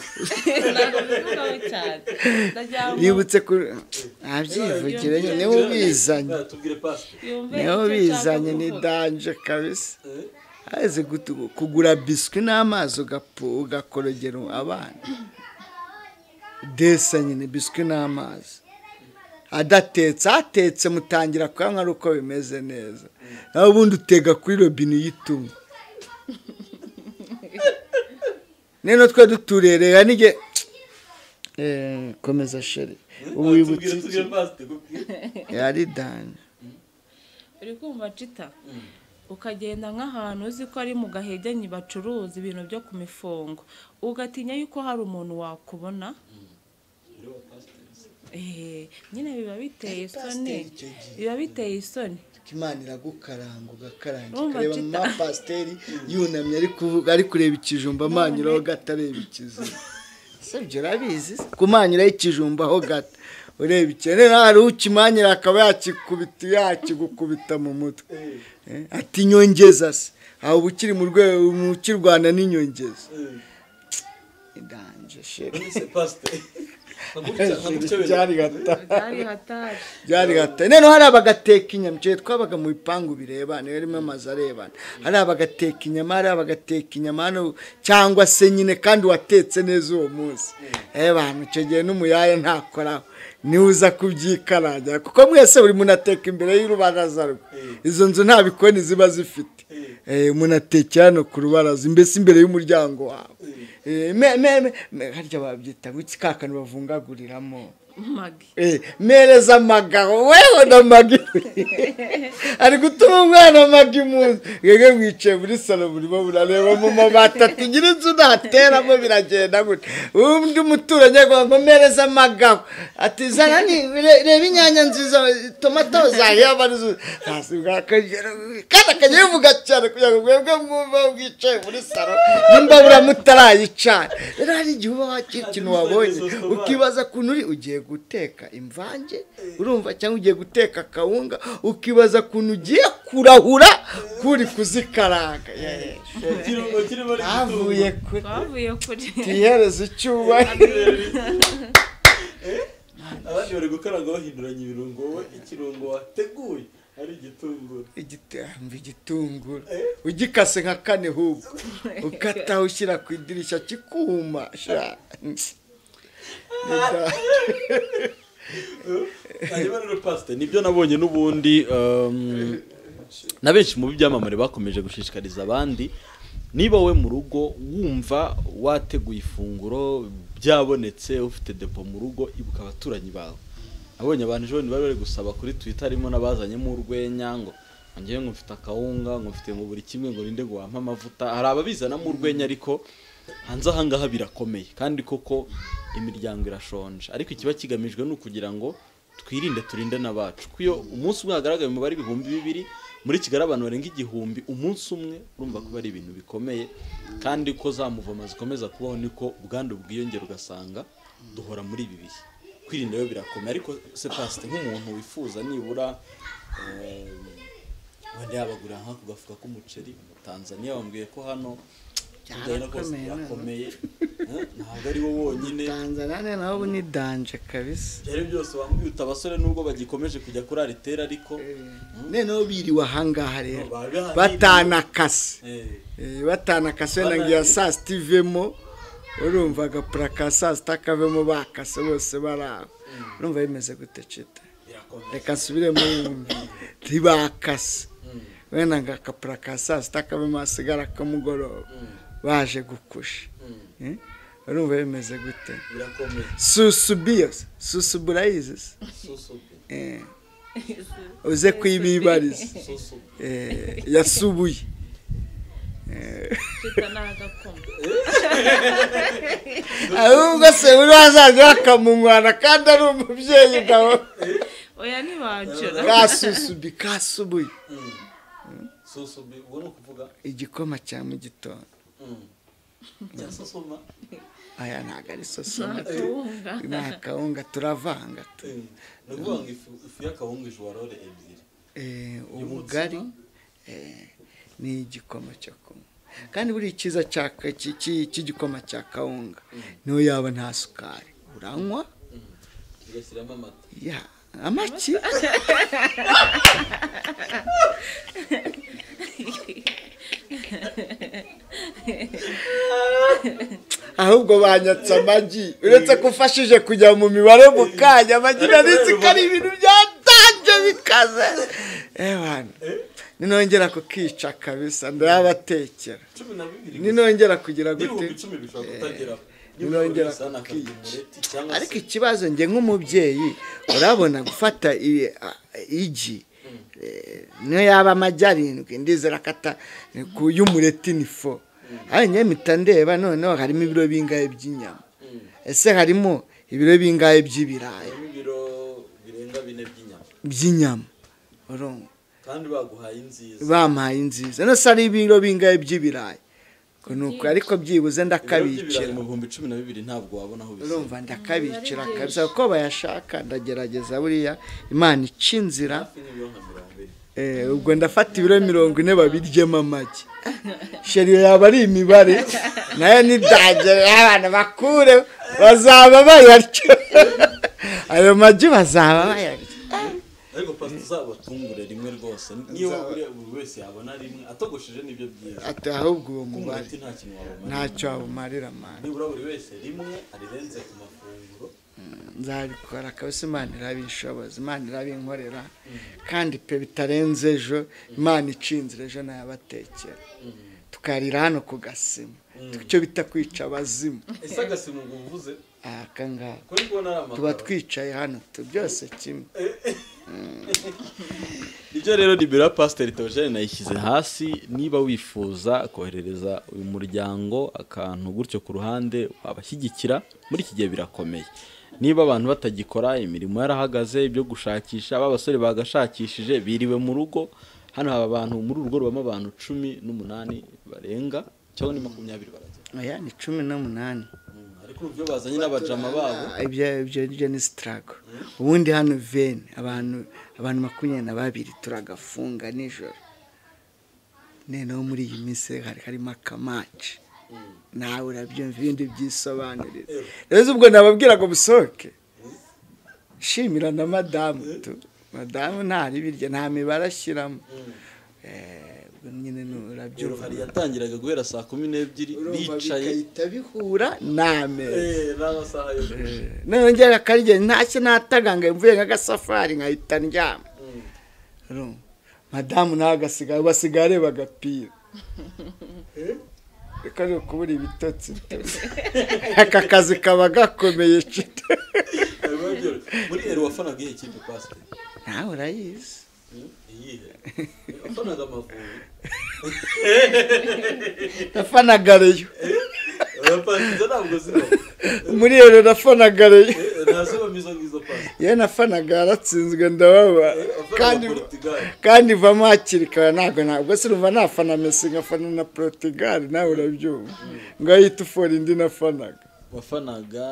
yibutse ku ntabyivugire niwe ubizanye niwe ubizanye ni danje kabisa azi kugura biswi n'amazi ugakorogera abana desa nyine biswi n'amazi adatetse atetse mutangira kwanywa ari uko bimeze neza nawe ubundi utega kuri robine uyituma neno twe duturerera nige eh komeza sheri ubu wibutse yari dane uri kumva cita ukagenda nk'ahantu uzi ko ari mu gahegenyi bacuruza ibintu byo ku mifungo ugatinya yuko hari umuntu wakubona eh nyine biba biteye isoni biba biteye isoni Imana iragukaranga ugakaranga Urumva kareba Chita. ma pasiteri yunamye ari kuvuga ari kureba ikijumba amanyuraho gato areba ikiziba se ibyo urabizi se? kumanyuraho ikijumba ho gato ureba ikene hari ukimanyira akaba yakikubita yakigukubita mu mutwe Eh, ati nyongeza se aho bukiri mu rwego mu kirwana n'inyongeza idanje sheri Ese pastor byari gata byari hatari byari gata none hari abagateka inyama cyo twabaga mu bipangu birebana harimo amazu arebana hari abagateka inyama hari abagateka inyama hano cyangwa se nyine kandi watetse neza uwo munsi eh bantu cyo gihe n'umuyaya ntakoraho niwe uza kubyikaranja kuko mwese buri muntu ateka imbere y'urubaraza rwe izo nzu nta bikoni ziba zifite eh umuntu atekera no ku rubaraza imbese imbere y'umuryango wawe eh me me harya babyita guki kakana bavungaguriramo magi eh mereza magaro wewe na magi ari gutuma umwana magi muzi gege mwicaye muri salo muri bo burareba mu mabata tugira inzu nateramo biragenda gute undi muturanye ngo mereza magaro ati zana ni reba inyanya nziza tomato zahiye abarizo hasi bwakagera kada kagiye vuga cyane kugira ngo mwebwe mwumva mwicaye muri salo nimba buramutarayica rero hari igihe uba wakintu wabonye ukibaza kuntu uri ugiye guteka imvange urumva cyangwa ugiye guteka kawunga ukibaza kuntu ugiye kurahura kuri kuzikaranga avuye kuri bavuye kuri tihereza icyuba abandi bari gukaranga bahinduranya ibirungo wowe ikirungo wateguye ari igitunguru igitamba igitunguru ugikase nka kane hubwo ukata ushyira ku idirishya kikuma sha hanyuma rero pastor nibyo nabonye n'ubundi um, na benshi mu byamamare bakomeje gushishikariza abandi niba we mu rugo wumva wateguye ifunguro byabonetse ufite depo mu rugo ibuka abaturanyi bawe abonye abantu ejo bari bari gusaba kuri Twitter harimo nabazanyemo urwenya ngo ngiye ngo mfite akawunga ngo mfite mu buri kimwe ngo rinde ngo wampa amavuta hari ababizana mu urwenya ariko hanze ahangaha birakomeye kandi koko imiryango irashonje ariko ikiba kigamijwe no kugira ngo twirinde turinde nabacu kuyo umunsi umwe hagaragaye mu bari ibihumbi bibiri muri Kigali abantu barenga igihumbi umunsi umwe urumva ko bari ibintu bikomeye kandi ko zamuvoma zikomeza kubaho niko ubwandu bwiyongera ugasanga duhora muri ibi bihe kwirinda yo birakomeye ariko se pastor nk'umuntu wifuza nibura eh wende yabagura nka kugafuka k'umuceri mu Tanzania bambwiye ko hano cyarakomeye ntabwo ari wo wonyine Tanzania naho ni danje kabisa byari byose wambwiye utabasore nubwo bagikomeje kujya kuri aritera ariko nene biriwe ahangaha rero batanakase eh batanakase nangiye saa stivemo urumva agapura ka saa sita kavemo bakase bose baraho urumva bimeze gute Chita reka nsubire mu ntibakase wena ngakapura ka saa sita kavemo asigara kamugoroba baje gukusha urumva bimeze gute susubios susuburayize eh uze kwibibariza eh yasubuye ahubwo se uri wazaje bakamunywana kandi ari umubyeyi gawe oya ntibacura kasusubi kasubuye susubi ubona kuvuga igikoma cya mu gitondo cyasosoma aya ntago ari sosoma ni akawunga turavanga tu nubwo ifu ifu y'akawunga ijwarore ebyiri eh ubugari eh ni igikoma cyo kunywa kandi buri cyiza cyaka cy'igikoma cya kawunga niyo yaba nta sukari uranywa ugashyiramo amata ya amaki ahubwo banyatsa amagi uretse kufashije kujya mu mibare mu kanya amagi narizi ko ari ibintu byatanje bikaze eh bana ninongera kukica kabisa ndayabatekera ninongera kugira gute ninongera kukica ariko ikibazo nge nk'umubyeyi urabona gufata igi niyo yaba amajyarindwi ndizera kata ku y'umureti ni fo aho nyemita ndeba noneho harimo ibiro bingahe by'inyama ese harimo ibiro bingahe by'ibirayi by'inyama urumva kandi baguhaye inziza bampaye inziza no sari ibiro bingaye by'ibirayi nuko ariko byibuze ndakabicira mu bihumbi cumi na bibiri ntabwo wabona aho bisa urumva ndakabicira kabisa ko bayashaka ndagerageza buriya Imana ica inzira eh ubwo ndafata ibiro mirongo ine babiryemo amagi sheriyo yaba ari imibare nayo ni dagere abana bakure bazaba bayarya ayo magi bazaba bayarya ariko pastor zabatungure rimwe rwose niyo buri wese yabona rimwe atogosheje nibyo byiza ati ahubwo uwo mubare nta kintu wabona ntacyo wabumarira mani nibura buri wese rimwe arirenze ku mafunguro nzabikora kabisa Imana irabishoboza Imana irabinkorera kandi pe bitarenze ejo Imana icinzira ejo nayabatekera tukarira hano ku gasima icyo bita kwica abazimu ese agasimu ngo uvuze akanga kuri kubona ari amakaro tuba twicaye hano tu byose kimwe ibyo rero libera pastor Theogene nayishyize hasi niba wifuza koherereza uyu muryango akantu gutyo ku ruhande abashyigikira muri iki gihe birakomeye niba abantu batagikora imirimo yarahagaze ibyo gushakisha abasore bagashakishije biriwe mu rugo hano haba abantu muri urugo rubamo abantu cumi n'umunani barenga cyangwa ni makumyabiri baragera aya ni cumi n'umunani ariko byo bazanye n'abajama babo ibyo ibyo ibyo ni struggle ubundi hano vene abantu abantu makumyabiri na babiri turagafunga nijoro nene wo muri iyi minsi hari harimo akamaci nawe urabyumva ibindi byisobanurira rero ubwo nababwira ngo musohoke shimira na madamu tu madamu ntari birya nta mibare ashyiramo eh nyine urabyumva hari yatangiraga guhera saa kumi n'ebyiri bicaye bikahita bihura name eh n'amasaha yo none ngera karige ntacyo nataganga mvuye nk'agasafari nkahita ndyama madamu nagasigaye basigare bagapira eh reka no kubura ibitotsi aka kazi kaba gakomeye cita muri ero wafanaga igihe kipe pastor nawe urayizi iyihe wafanaga amavubi nafanaga reyo abapanze ntabwo ziba muri ero nafanaga reyo nazo mizo ngizo pastor ye nafanaga yaratsinzwe ndababa kandi kandi vamo hakiri kare ntabwo ntabwo sinumva nafana Messi ngafana na Portugal nawe urabyumva ngahita ufora indi nafanaga wafanaga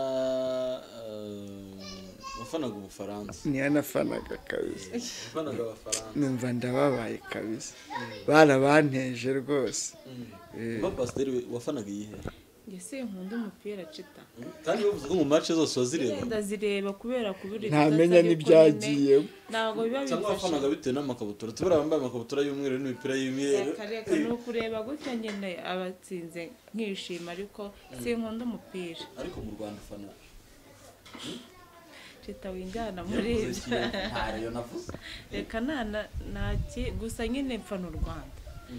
wafanaga Ubufaransa niyo nafanaga kabisa wafanaga Abafaransa numva ndababaye kabisa barabanteje rwose ba pastor wafanaga iyihe Yese nkunda umupira cita kandi bavuze ko mu match zose wazireba ndazireba kubera kubiri ntamenya n'ibyagiye ntago biba cyangwa wafanaga bitewe n'amakabutura tubara bambaye amakabutura y'umweru n'imipira y'umweru reka no kureba gutya nyene abatsinze nkishima ariko sinkunda umupira ariko mu Rwanda fana cita winjana muri ibyo ntariyo navuze reka nana naki gusa nyine mfana u Rwanda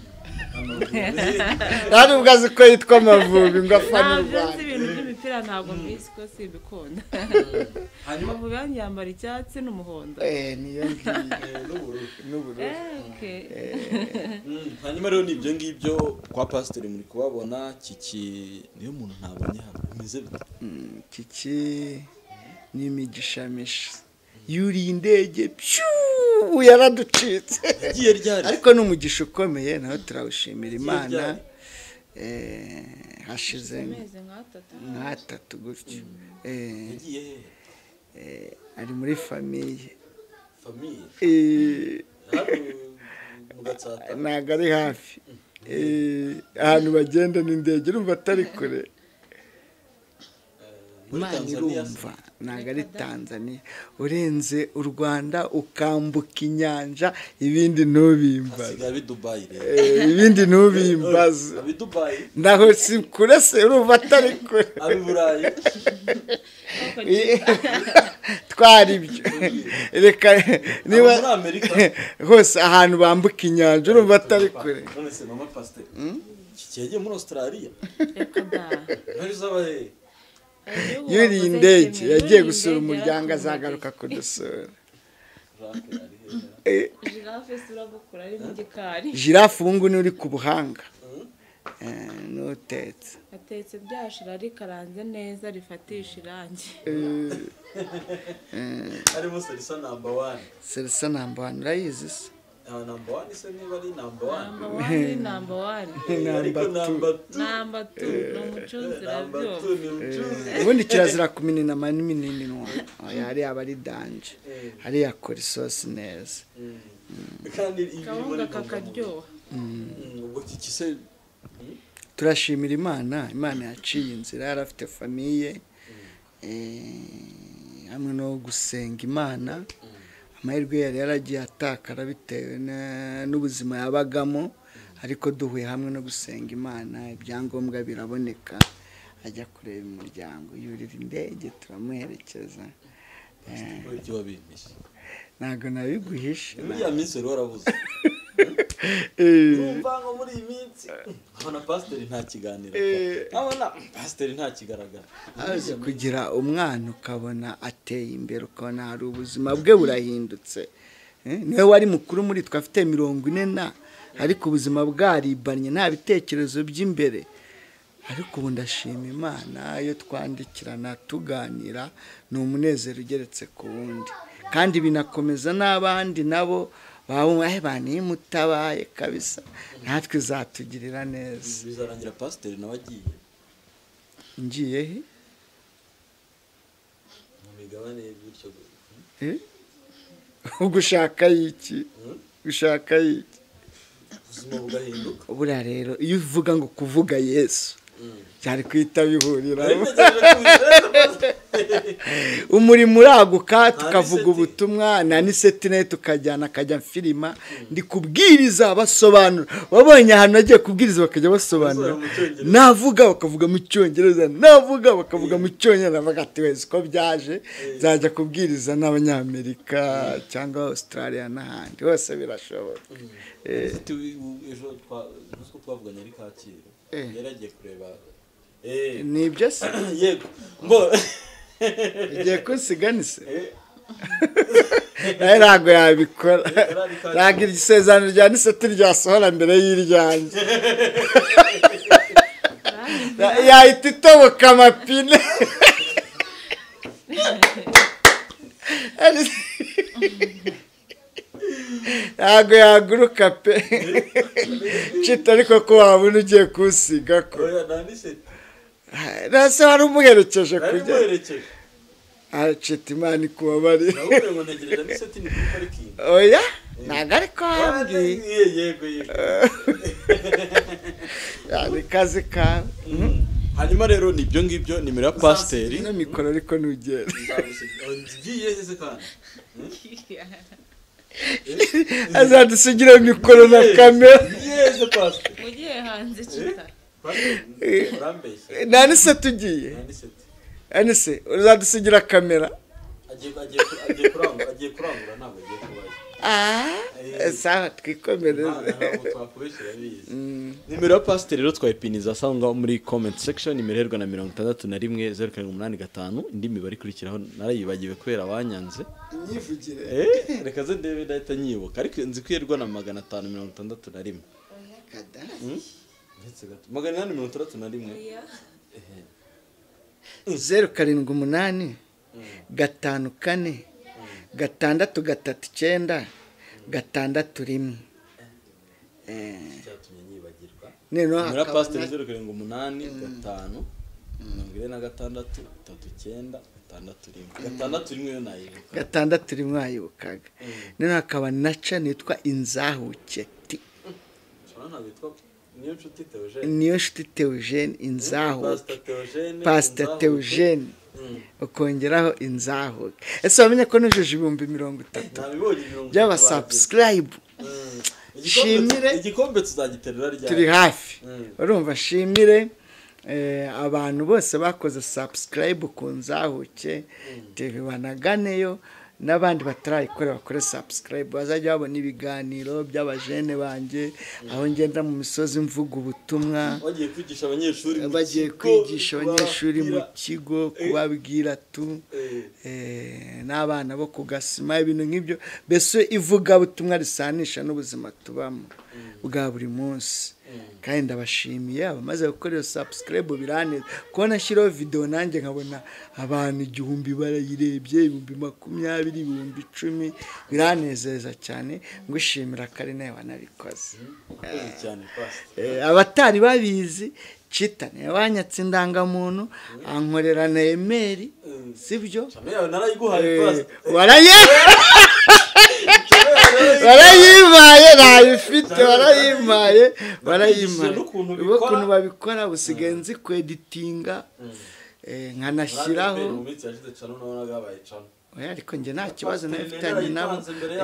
nari ubwazi ko yitwa Amavubi ngo afana u Rwanda ntabwo ibintu by'imipira ntabwo mbisi ko sibikunda hanyuma mu yambara icyatsi n'umuhondo eh niyo ngiyo n'ubururu n'ubururu okay hanyuma rero nibyo ngibyo kwa pastor muri kubabona kiki niyo muntu ntabonye hano bimeze bite kiki ni imigishamisha yuri indege pyu yaraducitse yagiye ryari ariko n'umugisha ukomeye naho turawushimira Imana eh hashize nk'atatu gutyo eh yagiye eh ari muri famille famille eh mu Gatsata ntago ari hafi eh ahantu bagenda n'indege urumva atari kure Imana irumva ntago ari Tanzania urenze u Rwanda ukambuka inyanja ibindi ntubimbaze abi Dubai ibindi ntubimbaze abi Dubai naho si kure se urumva atari kure abi Burayi twari ibyo reka niba muri Amerika hose ahantu bambuka inyanja urumva atari kure none se mama pastor kigiye muri Australia reka da ari zabahe yuri indege yagiye gusura umuryango azagaruka kudusura Giraffe suragukura ari mu gikari Giraffe ubu ngubu uri ku buhanga eh, n'utetse atetse ryashira rikaranze neza rifatisha irangi harimo Selisa number one. Selisa namba wani urayizi se Ah, number one se niba ari number one. namba wani namba wani Ariko number two. namba tu ni umucunzi Number rabyo two ni umucuzi. ubundi kirazira kuminina mani minini nwa hari abari danje hari yakora isosi neza Kandi ibi kawunga kakaryoha ubwo kikise turashimira imana imana yaciye inzira yarafite famiye hamwe no gusenga imana amahirwe yari yaragiye atakara bitewe n'ubuzima yabagamo ariko duhuye hamwe no gusenga imana ibyangombwa biraboneka ajya kureba umuryango yurira indege turamuherekeza ibyo wabimishe ntabwo nabiguhishe muri ya minsi rero warabuze urumva ngo muri iyi minsi abona pasiteri nta kiganiro abona pasiteri nta kigaragara aje kugira umwana ukabona ateye imbere ukabona hari ubuzima bwe burahindutse niwe wari mukuru muri twe afite mirongo ine na ariko ubuzima bwaribanye nta bitekerezo by'imbere ariko ubu ndashima imana iyo twandikirana tuganira ni umunezero ugeretse ku wundi kandi binakomeza n'abandi nabo bawe bani mutabaye kabisa natwe zatugirira neza bizarangira pasiteri nawe agiye ngiye he mu migabane y'ibyo eh ugushaka iki ushaka iki ubuzima bugahinduka ubura rero iyo uvuga ngo kuvuga Yesu cyari kwita bihurira umurimo uraguka tukavuga ubutumwa na nisetine tukajyana akajya filima ndi kubwiriza basobanura wabonye ahantu nagiye kubwiriza bakajya basobanura navuga bakavuga mu cyongereza navuga bakavuga mu cyongereza bagati wese ko byaje zajya kubwiriza n'abanyamerika cyangwa Australia n'ahandi hose birashoboka eh ejo twavuganye ari Kacyiru yaragiye kureba eh nibyo se yego mbo igiye kunsiganise nawe ntabwo yabikora ntabwo igisezerano rya niseti ryasohora mbere y'iryanjye yahita itoboka amapine ntabwo yaguruka pe cita ariko ko wabona ugiye kuwusiga ko nase wari umuherekeje kujya cita imana ikubabare oya ntabwo ariko wambwiye yego yego ni kazi kawe hanyuma rero nibyo ngibyo nimero ya pasiteri ino mikoro ariko ntugenda ngiye heze kandi azadusigira mikoro na kamera yeze pasiteri mugiye hanze cita nani se tugiye nani se uzadusigira kamera agiye agiye agiye kurangura agiye kurangura ntabwo agiye kubaza ah sawa twikomereze nimero ya pasiteri rero twayipiniza asanga muri comment section nimero herwa na mirongo itandatu na rimwe zeru karindwi umunani gatanu indi mibare ikurikiraho narayibagiwe kubera abanyanze nyivugire eh reka ze ndebe dahita nyibuka ariko nzi kwirwa na magana atanu mirongo itandatu na rimwe kada ndetse gato magana inani mirongo itandatu na rimwe zeru karindwi umunani gatanu kane gatandatu gatatu icyenda gatandatu rimwe cyatumye nyibagirwa nino nimero ya pasiteri zeru karindwi umunani gatanu mirongo ine na gatandatu itatu icyenda gatandatu rimwe gatandatu rimwe yo nayibuka gatandatu rimwe wayibukaga nino hakaba naca nitwa inzahuke niyo nshuti Theogene niyo nshuti Theogene inzahuke Theogene Pastor Theogene ukongeraho inzahuke ese wamenye ko nujuje ibihumbi mirongo itatu by'aba subscribe shimire igikombe tuzagiterura rya turi hafi urumva shimire abantu bose bakoze subscribe ku nzahuke T V banaganeyo n'abandi batarayikora bakore subscribe bazajya babona ibiganiro by'abajene banje aho ngenda mu misozi mvuga ubutumwa bagiye kwigisha abanyeshuri mu bagiye kwigisha abanyeshuri mu kigo kubabwira tu eh n'abana bo kugasima ibintu nk'ibyo bese ivuga butumwa risanisha n'ubuzima tubamo bwa buri munsi kandi ndabashimiye abamaze gukora iyo subscribe biraneze kubona shyiraho video nanjye nkabona abantu igihumbi barayirebye ibihumbi makumyabiri ibihumbi icumi biranezeza cyane ngushimira kare nawe wanabikoze cyane Eh, abatari babizi Chita ne wanyatse indangamuntu ankorera na email sibyo yawe narayiguhaye pasi waraye warayimaye nayifite warayimaye warayimaye ukuntu babikora busigaye nzi kweditinga eh nkanashyiraho mu minsi yashize cano nabonaga babaye cano oya ariko nge nta kibazo nafitanye nabo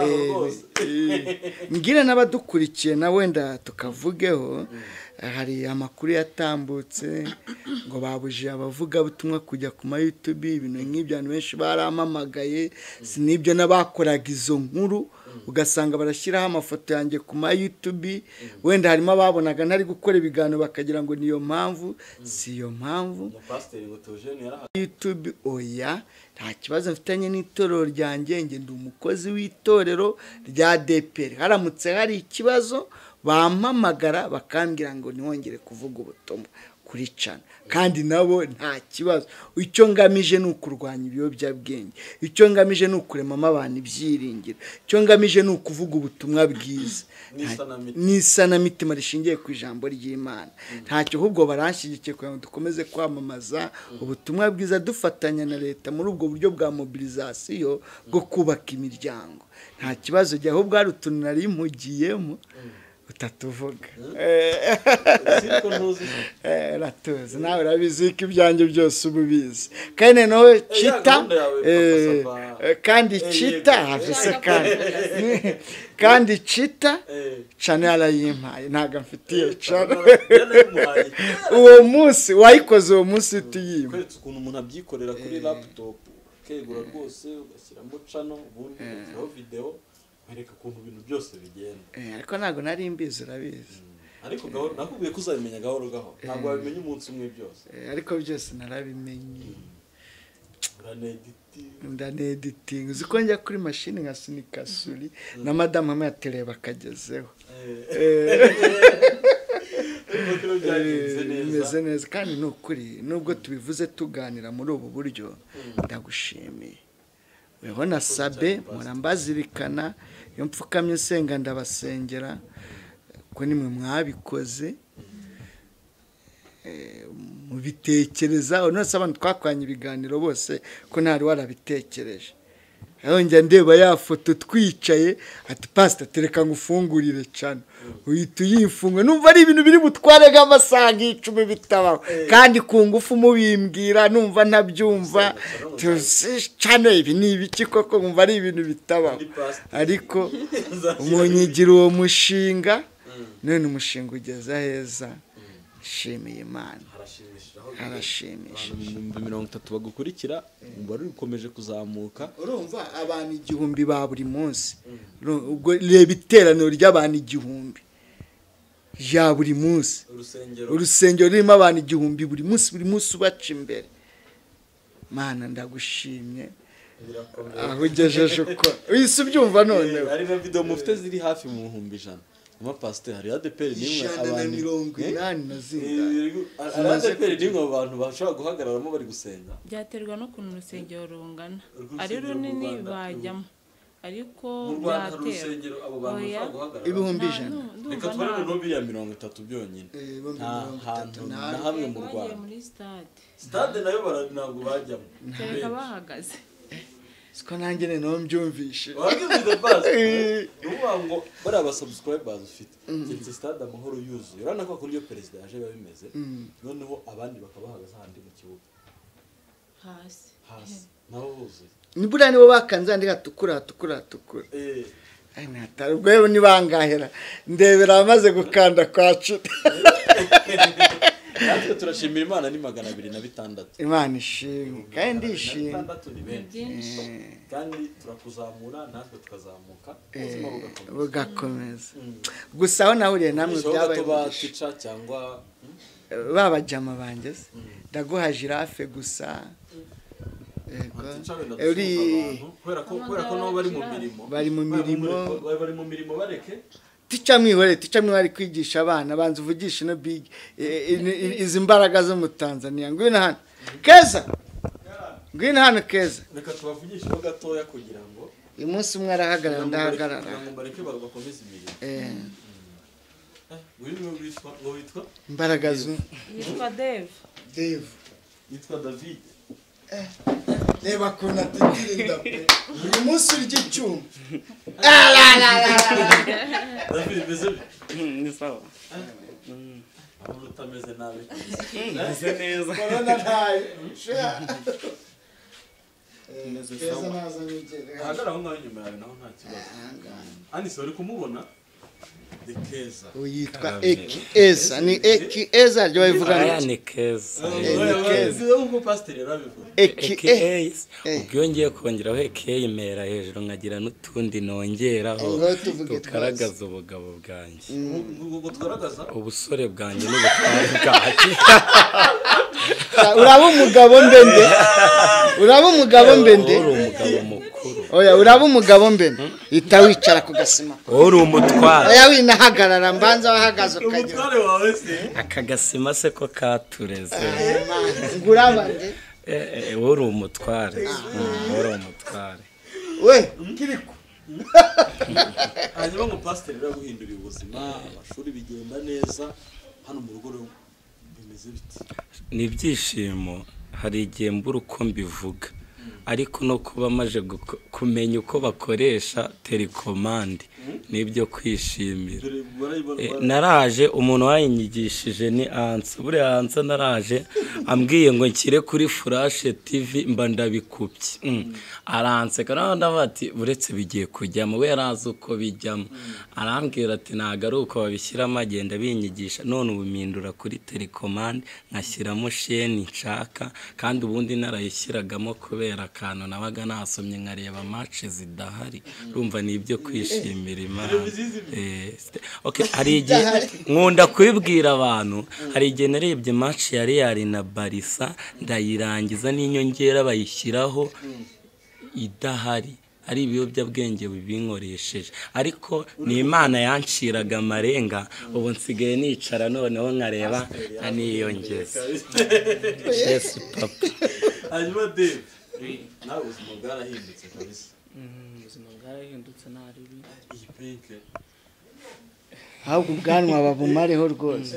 ngire n'abadukurikiye na wenda tukavugeho hari amakuru yatambutse ngo babujije abavuga butumwa kujya ku ma YouTube ibintu nk'ibyo abantu benshi baramamagaye sinibyo nabakoraga izo nkuru ugasanga barashyiraho amafoto yanjye ku ma YouTube wenda harimo ababonaga ntari gukora ibiganiro bakagira ngo niyo mpamvu si yo mpamvu YouTube oya nta kibazo mfitanye n'itorero ryanjye nge ndi umukozi w'itorero rya D P R haramutse hari ikibazo bampamagara bakambwira ngo niwongere kuvuga ubutumwa kuri cana kandi nabo nta kibazo icyo ngamije ni ukurwanya ibiyobyabwenge icyo ngamije ni ukuremamo abantu ibyiringiro icyo ngamije ni ukuvuga ubutumwa bwiza n'isanamitima rishingiye ku ijambo ry'Imana ntacyo ahubwo baranshyigikiye kugira ngo dukomeze kwamamaza ubutumwa bwiza dufatanya na leta muri ubwo buryo bwa mobilisation bwo kubaka imiryango nta kibazo jya ahubwo hari utuntu nari impugiyemo utatuvuga siko ntuzi eh ratuzi nawe urabizi ko ibyanjye byose ububizi kandi nawe Chita kandi Chita afise kandi kandi Chita channel yimpaye ntaga mfitiye channel uwo munsi wayikoze uwo munsi tuyima kwetse ukuntu umuntu abyikorera kuri laptop kegura rwose ugashyiramo channel ubundi ugashyiraho video ariko ukuntu ibintu byose bigenda eh ariko ntago nari imbizi urabizi ariko gahoro nakubwiye ko uzabimenya gahoro gahoro ntabwo wabimenye umunsi umwe byose ariko byose narabimenye uranediting ndanediting uziko njya kuri machine nkasunika suri na madame hamwe yatereye bakagezeho bimeze neza kandi ni ukuri nubwo tubivuze tuganira muri ubu buryo ndagushimiye weho na Sabe murambazirikana iyo mpfukamye usenga ndabasengera ko nimwe mwabikoze mubitekereza none abantu twakwanye ibiganiro bose ko ntari warabitekereje aho njya ndeba ya foto twicaye ati pastor tereka ngufungurire cyane uhita uyifunga numva ari ibintu biri butwarega amasaha icumi bitabaho kandi ku ngufu mubimbwira numva ntabyumva cyane ibi ni ibiki koko numva ari ibintu bitabaho ariko umunyigira uwo mushinga none umushinga ugeza heza shimiye Imana harashimisha ibihumbi mirongo itatu bagukurikira bari ukomeje kuzamuka urumva abantu igihumbi ba buri munsi ubwo reba iteraniro ry'abantu igihumbi ya buri munsi urusengero urusengero rurimo abantu igihumbi buri munsi buri munsi ubaca imbere Mana ndagushimye aho ugejeje uko uhise ubyumva none hari na video mufite ziri hafi mu bihumbi ijana ama pastor hari A D P R nimwe abantu mirongo inani na zinga A D P R nimwe abantu bashobora guhagararamo bari gusenga byaterwa no kuntu urusengero rungana ari runini bajyamo ariko byatera abo bantu bashobora guhagarara ibihumbi ijana reka twari no biriya mirongo itatu byonyine nta hantu na hamwe mu Rwanda muri stade stade nayo barantabwo bajyamo tereka bahagaze siko nanjye no mbyumvishe wagize base nuba ngo bari aba subscribers ufite ndetse stade amahoro yuzuye urana ko kuri yo president yaje babimeze noneho abandi bakabahagaza handi mu kibuga hasi hasi naho buzuye nibura nibo bakanze andika tukura tukura tukura eh ai natarubwo ni bangahera ndebera amaze gukanda kwa Chita natwe turashimira Imana ni magana abiri na bitandatu Imana ishimwe kandi ishimwe bitandatu ni benshi kandi turakuzamura natwe tukazamuka ubuzima bugakomeza bugakomeza gusa aho nahuriye namwe byabaye batica cyangwa babajama banjye ndaguha girafe gusa kubera ko kubera ko nabo bari mu mirimo bari mu mirimo bari mu mirimo bareke tica mwihore tica mwari kwigisha abana banza uvugisha no big izi mbaraga zo mu Tanzania ngwino hano Keza ngwino hano Keza reka tubavugishe ho gatoya kugira ngo uyu munsi umwe arahagarara ndahagarara ngo bareke bagakomeza imirimo eh ngwino witwa ngo witwa imbaraga zo yitwa Dave Dave yitwa David reba kuna titirinda pe uyu munsi urya icyuma David beze ni sawa aho utameze nabi meze neza corona ntayo meze Keza sawa naza nigere ahagara aho ngaho inyuma yawe naho nta kibazo ani se uri kumubona de Keza uyitwa Eki Eza ni Eki Eza ryo bivuga aya ngo ni Keza uko pastor yarabivuga Eki ubwo ngiye kongeraho eke mera hejuru nkagira n'utundi nongeraho Ngo tuvuge tugaragaza ubugabo bwanjye ngo tugaragaza ubusore bwanjye n'ubutware bwanjye uraba umugabo mbende uraba umugabo mbende uri umugabo mukuru oya uraba umugabo mbende ita wicara ku gasima uri umutware oya winahagarara mbanza wahagaze ukagira umutware wawe se aka gasima se ko katureze ngurabande eh uri umutware uri umutware we kiriko hanyuma ngo pastor yaraguhinduriye ubuzima amashuri bigenda neza hano mu rugo bimeze biti ni ibyishimo hari igihe mbura uko mbivuga ariko no kuba maje kumenya uko bakoresha telekomande nibyo kwishimira naraje umuntu wayinyigishije ni Ansa buri Ansa naraje ambwiye ngo nshyire kuri Flash T V mba ndabikupye aranse kandi bati buretse bigiye kujyamo we yarazi uko bijyamo arambwira ati ntago ari uko babishyiramo agenda binyigisha none ubimindura kuri telekomande nkashyiramo sheni nshaka kandi ubundi narayishyiragamo kubera akantu nabaga nasomye nkareba match zidahari urumva ni ibyo kwishimira Imana eh okay hari igihe nkunda kwibwira abantu hari igihe narebye match ya Real na Barca ndayirangiza n'inyongera bayishyiraho idahari ari ibiyobyabwenge bibinkoresheje ariko ni Imana yanciraga amarenga ubu nsigaye nicara noneho nkareba aniyongeza yes papa hanyuma Dave nawe ubuzima bwarahindutse kabisa ubuzima bwarahindutse naribi iyi penke ahubwo ubwanwa babumareho rwose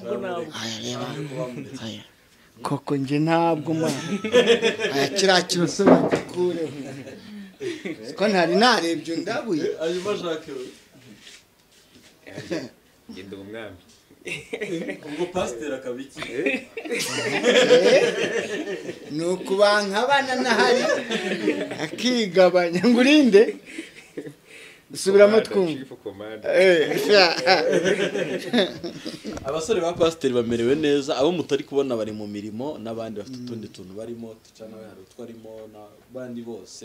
koko nje ntabwo ma aya kiriya kirose bagikureho ko ntari narebye ndabuye hanyuma Jacques we ngenda umwami ubwo pastor akabiki ni ukubanka abana nahari akigabanya ngo urinde subiramo twumva abasore ba pastor bamerewe neza abo mutari kubona bari mu mirimo n'abandi bafite utundi tuntu barimo ticana hari utwarimo n'abandi bose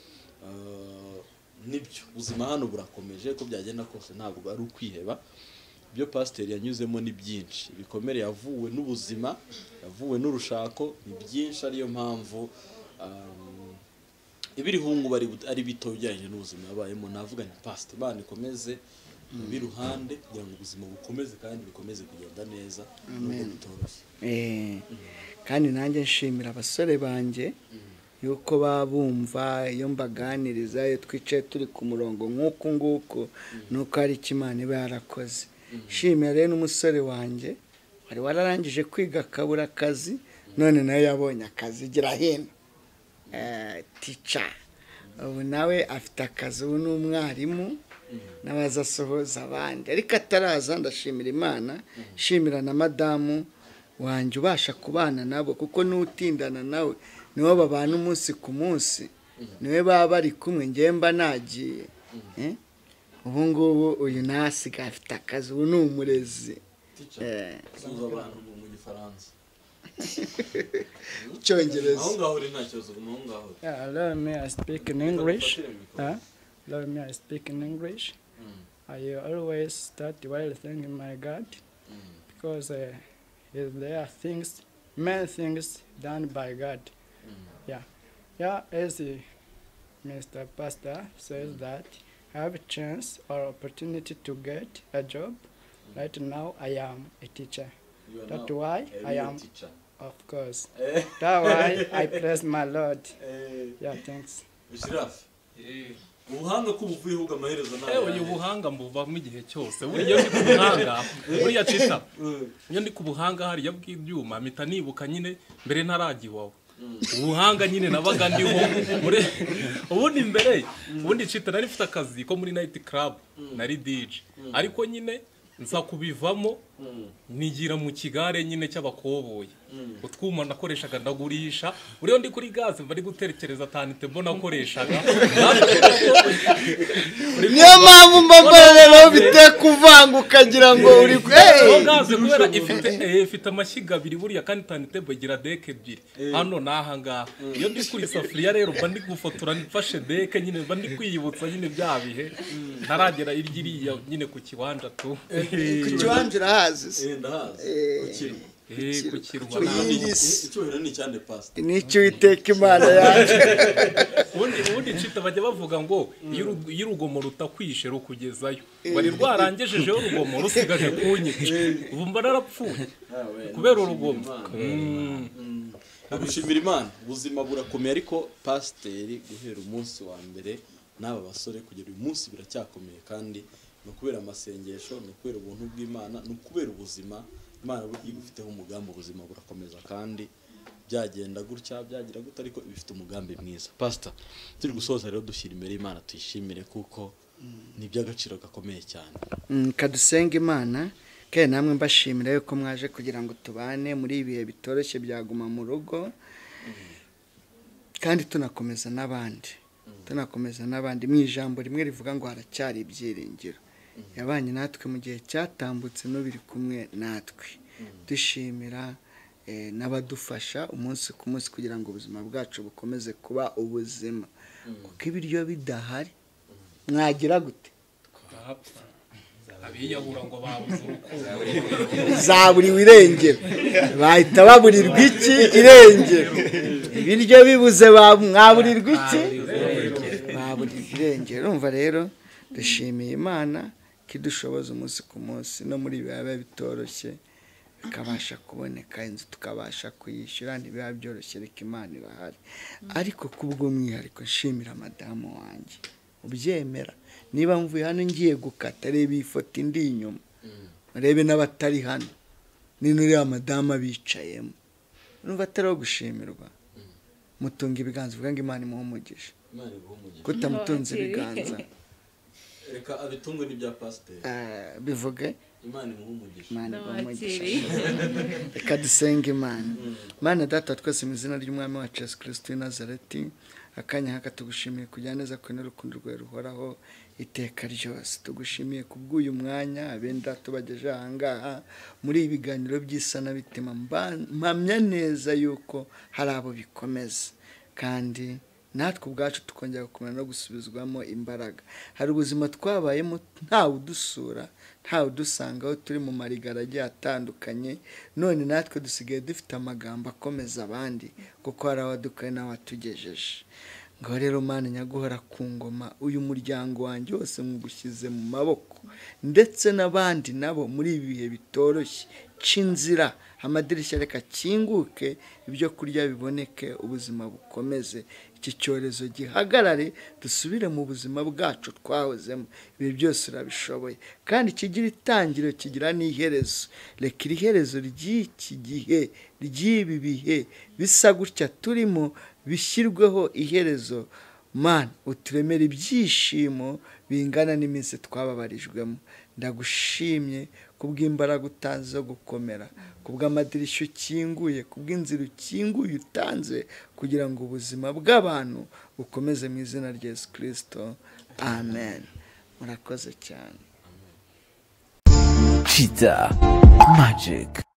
nibyo ubuzima hano burakomeje ko byagenda kose ntabwo ari ukwiheba byo pastor yanyuzemo ni byinshi bikomere yavuwe n'ubuzima yavuwe n'urushako ni byinshi ariyo mpamvu ibirihungu bari ari bito bijyanye n'ubuzima yabayemo navuga ni pastor bane komeze biruhande kugira ngo ubuzima bukomeze kandi bikomeze kugenda neza nubwo bitoroshye eh kandi nanjye nshimira abasore banje yuko babumva iyo mbaganiriza iyo twicaye turi ku murongo nk'uko nguko nuko ari Imana iba yarakoze shimira rero n'umusore wanjye wari wararangije kwiga kabura akazi none nawe yabonye akazi gira hino eh teacher ubu nawe afite akazi ubu n'umwarimu n'abazasohoza abandi ariko ataraza ndashimira Imana shimira na madamu wanjye ubasha kubana nabo kuko n'utindana nawe niwe babana umunsi ku munsi niwe baba bari kumwe ngemba nagiye ubu ngubu uyu nasiga afite akazi ubu ni umurezi eh suza abantu mu gifaransa Cyongereza aho ngaho uri nta kibazo mu ngaho yeah allow me I speak in English huh? Allow me I speak in English mm. I always start while thanking my God mm. because uh, there are things many things done by God mm. yeah yeah as uh, Mister Pastor says mm. that have a chance or opportunity to get a job. Right now, I am a teacher. You are That's now why a I real am, teacher. of course. Eh, That's why I praise my Lord. eh, Yeah, thanks. Shirafu, ubuhanga ko buvuye ahubwo amaherezo nawe ewe uyu buhanga mbuvamo igihe cyose buriya ndi ku buhanga buriya cita iyo ndi ku buhanga hariya bw'ibyuma mpita nibuka nyine mbere ntarajya iwawe ubuhanga nyine nabaga ndiho ubundi mbere ubundi cita nari mfite akazi ko muri night club nari D J ariko nyine nza kubivamo nigira mu kigare nyine cy'abakoboye utwuma nakoreshaga ndagurisha uriyo ndi kuri gaze mba ari gutekereza tanite mbona nakoreshaga niyo mpamvu mbambara rero bite kuvanga ukagira ngo uri eh gaze kubera ifite eh ifite amashyiga abiri buriya kandi tanite bagira deke ebyiri hano naha ngaha iyo ndi kuri safuriya rero mba ndi gufotora nifashe deke nyine mba ndi kwiyibutsa nyine bya bihe ntaragera iryiriya nyine ku kiwanja tu kukiwanjira hazi eh ndahazi ukiri eh kukirwa icyubahiro ni cyane pastor nicyo witeka imana yaje ubundi ubundi cita bajya bavuga ngo iyo urugomo rutakwishe rukugezayo bari rwarangejejeho urugomo rusigaje kunyica ubu mba narapfuye kubera urugomo Nagushimira Imana ubuzima burakomeye ariko pasiteri guhera umunsi wa mbere n'aba basore kugera uyu munsi biracyakomeye kandi no kubera amasengesho no kubera ubuntu bw'Imana no kubera ubuzima Imana buryo igufiteho umugambi ubuzima burakomeza kandi byagenda gutya byagira gute ariko bifite umugambi mwiza pastor turi gusoza rero dushyira imbere Imana tuyishimire kuko ni by'agaciro gakomeye cyane kadusenga Imana kandi namwe mbashimira yuko mwaje kugira ngo tubane muri ibihe bitoroshye byaguma mu rugo kandi tunakomeza n'abandi tunakomeza n'abandi mu ijambo rimwe rivuga ngo haracyari ibyiringiro yabanye natwe mu gihe cyatambutse n'ubiri kumwe natwe dushimira n'abadufasha umunsi ku munsi kugira ngo ubuzima bwacu bukomeze kuba ubuzima kuko ibiryo bidahari mwagira gute abiyahura ngo babuze urukundo zaburiwe irengero bahita baburirwa iki irengero ibiryo bibuze mwaburirwa iki baburirwa irengero urumva rero dushimiye Imana kidushoboza umunsi ku munsi no muri biba bitoroshye bikabasha kuboneka inzu tukabasha kuyishyura ntibiba byoroshye reka Imana irahari ariko kubw'umwihariko nshimira madamu wanjye ubyemera niba mvuye hano ngiye gukata reba iyi foto indi inyuma rebe n'abatari hano ni nuriya madamu bicayemo numva atari wo gushimirwa mutunga ibiganza uvuga ngo Imana imuhe umugisha kutamutunze ibiganza reka abitungwe n'ibya pasiteri bivuge Imana imuhe umugisha Imana imuhe umugisha reka dusenge Imana Mana data twese mu izina ry'umwami wacu Yesu Kristo w'i Nazareti akanya haka tugushimiye kujya neza ko n'urukundo rwawe ruhoraho iteka ryose tugushimiye kubw'uyu mwanya abenda tubageje ahangaha muri ibiganiro by'isana bitima mpamya neza yuko hari abo bikomeza kandi natwe ubwacu tukongera gukomera no gusubizwamo imbaraga hari ubuzima twabayemo ntawe udusura ntawe udusanga aho turi mu marigarage atandukanye none natwe dusigaye dufite amagambo akomeza abandi kuko hari abadukaye n'abatugejeje ngo rero Mana nyaguhora ku ngoma uyu muryango wanjye wose mugushyize mu maboko ndetse n'abandi nabo muri ibi bihe bitoroshye c'inzira amadirishya reka kinguke ibyo kurya biboneke ubuzima bukomeze iki cyorezo gihagarare dusubire mu buzima bwacu twahozemo ibi byose urabishoboye kandi kigira itangiro kigira n'iherezo reka iri herezo ry'iki gihe ry'ibi bihe bisa gutya turimo bishyirweho iherezo Mana uturemera ibyishimo bingana n'iminsi twababarijwemo ndagushimye kubw'imbaraga utanze zo gukomera kubw'amadirishya ukinguye kubw'inzira ukinguye utanze kugira ngo ubuzima bw'abantu bukomeze mu izina rya Yesu Kristo amen murakoze cyane Cheetah Magic.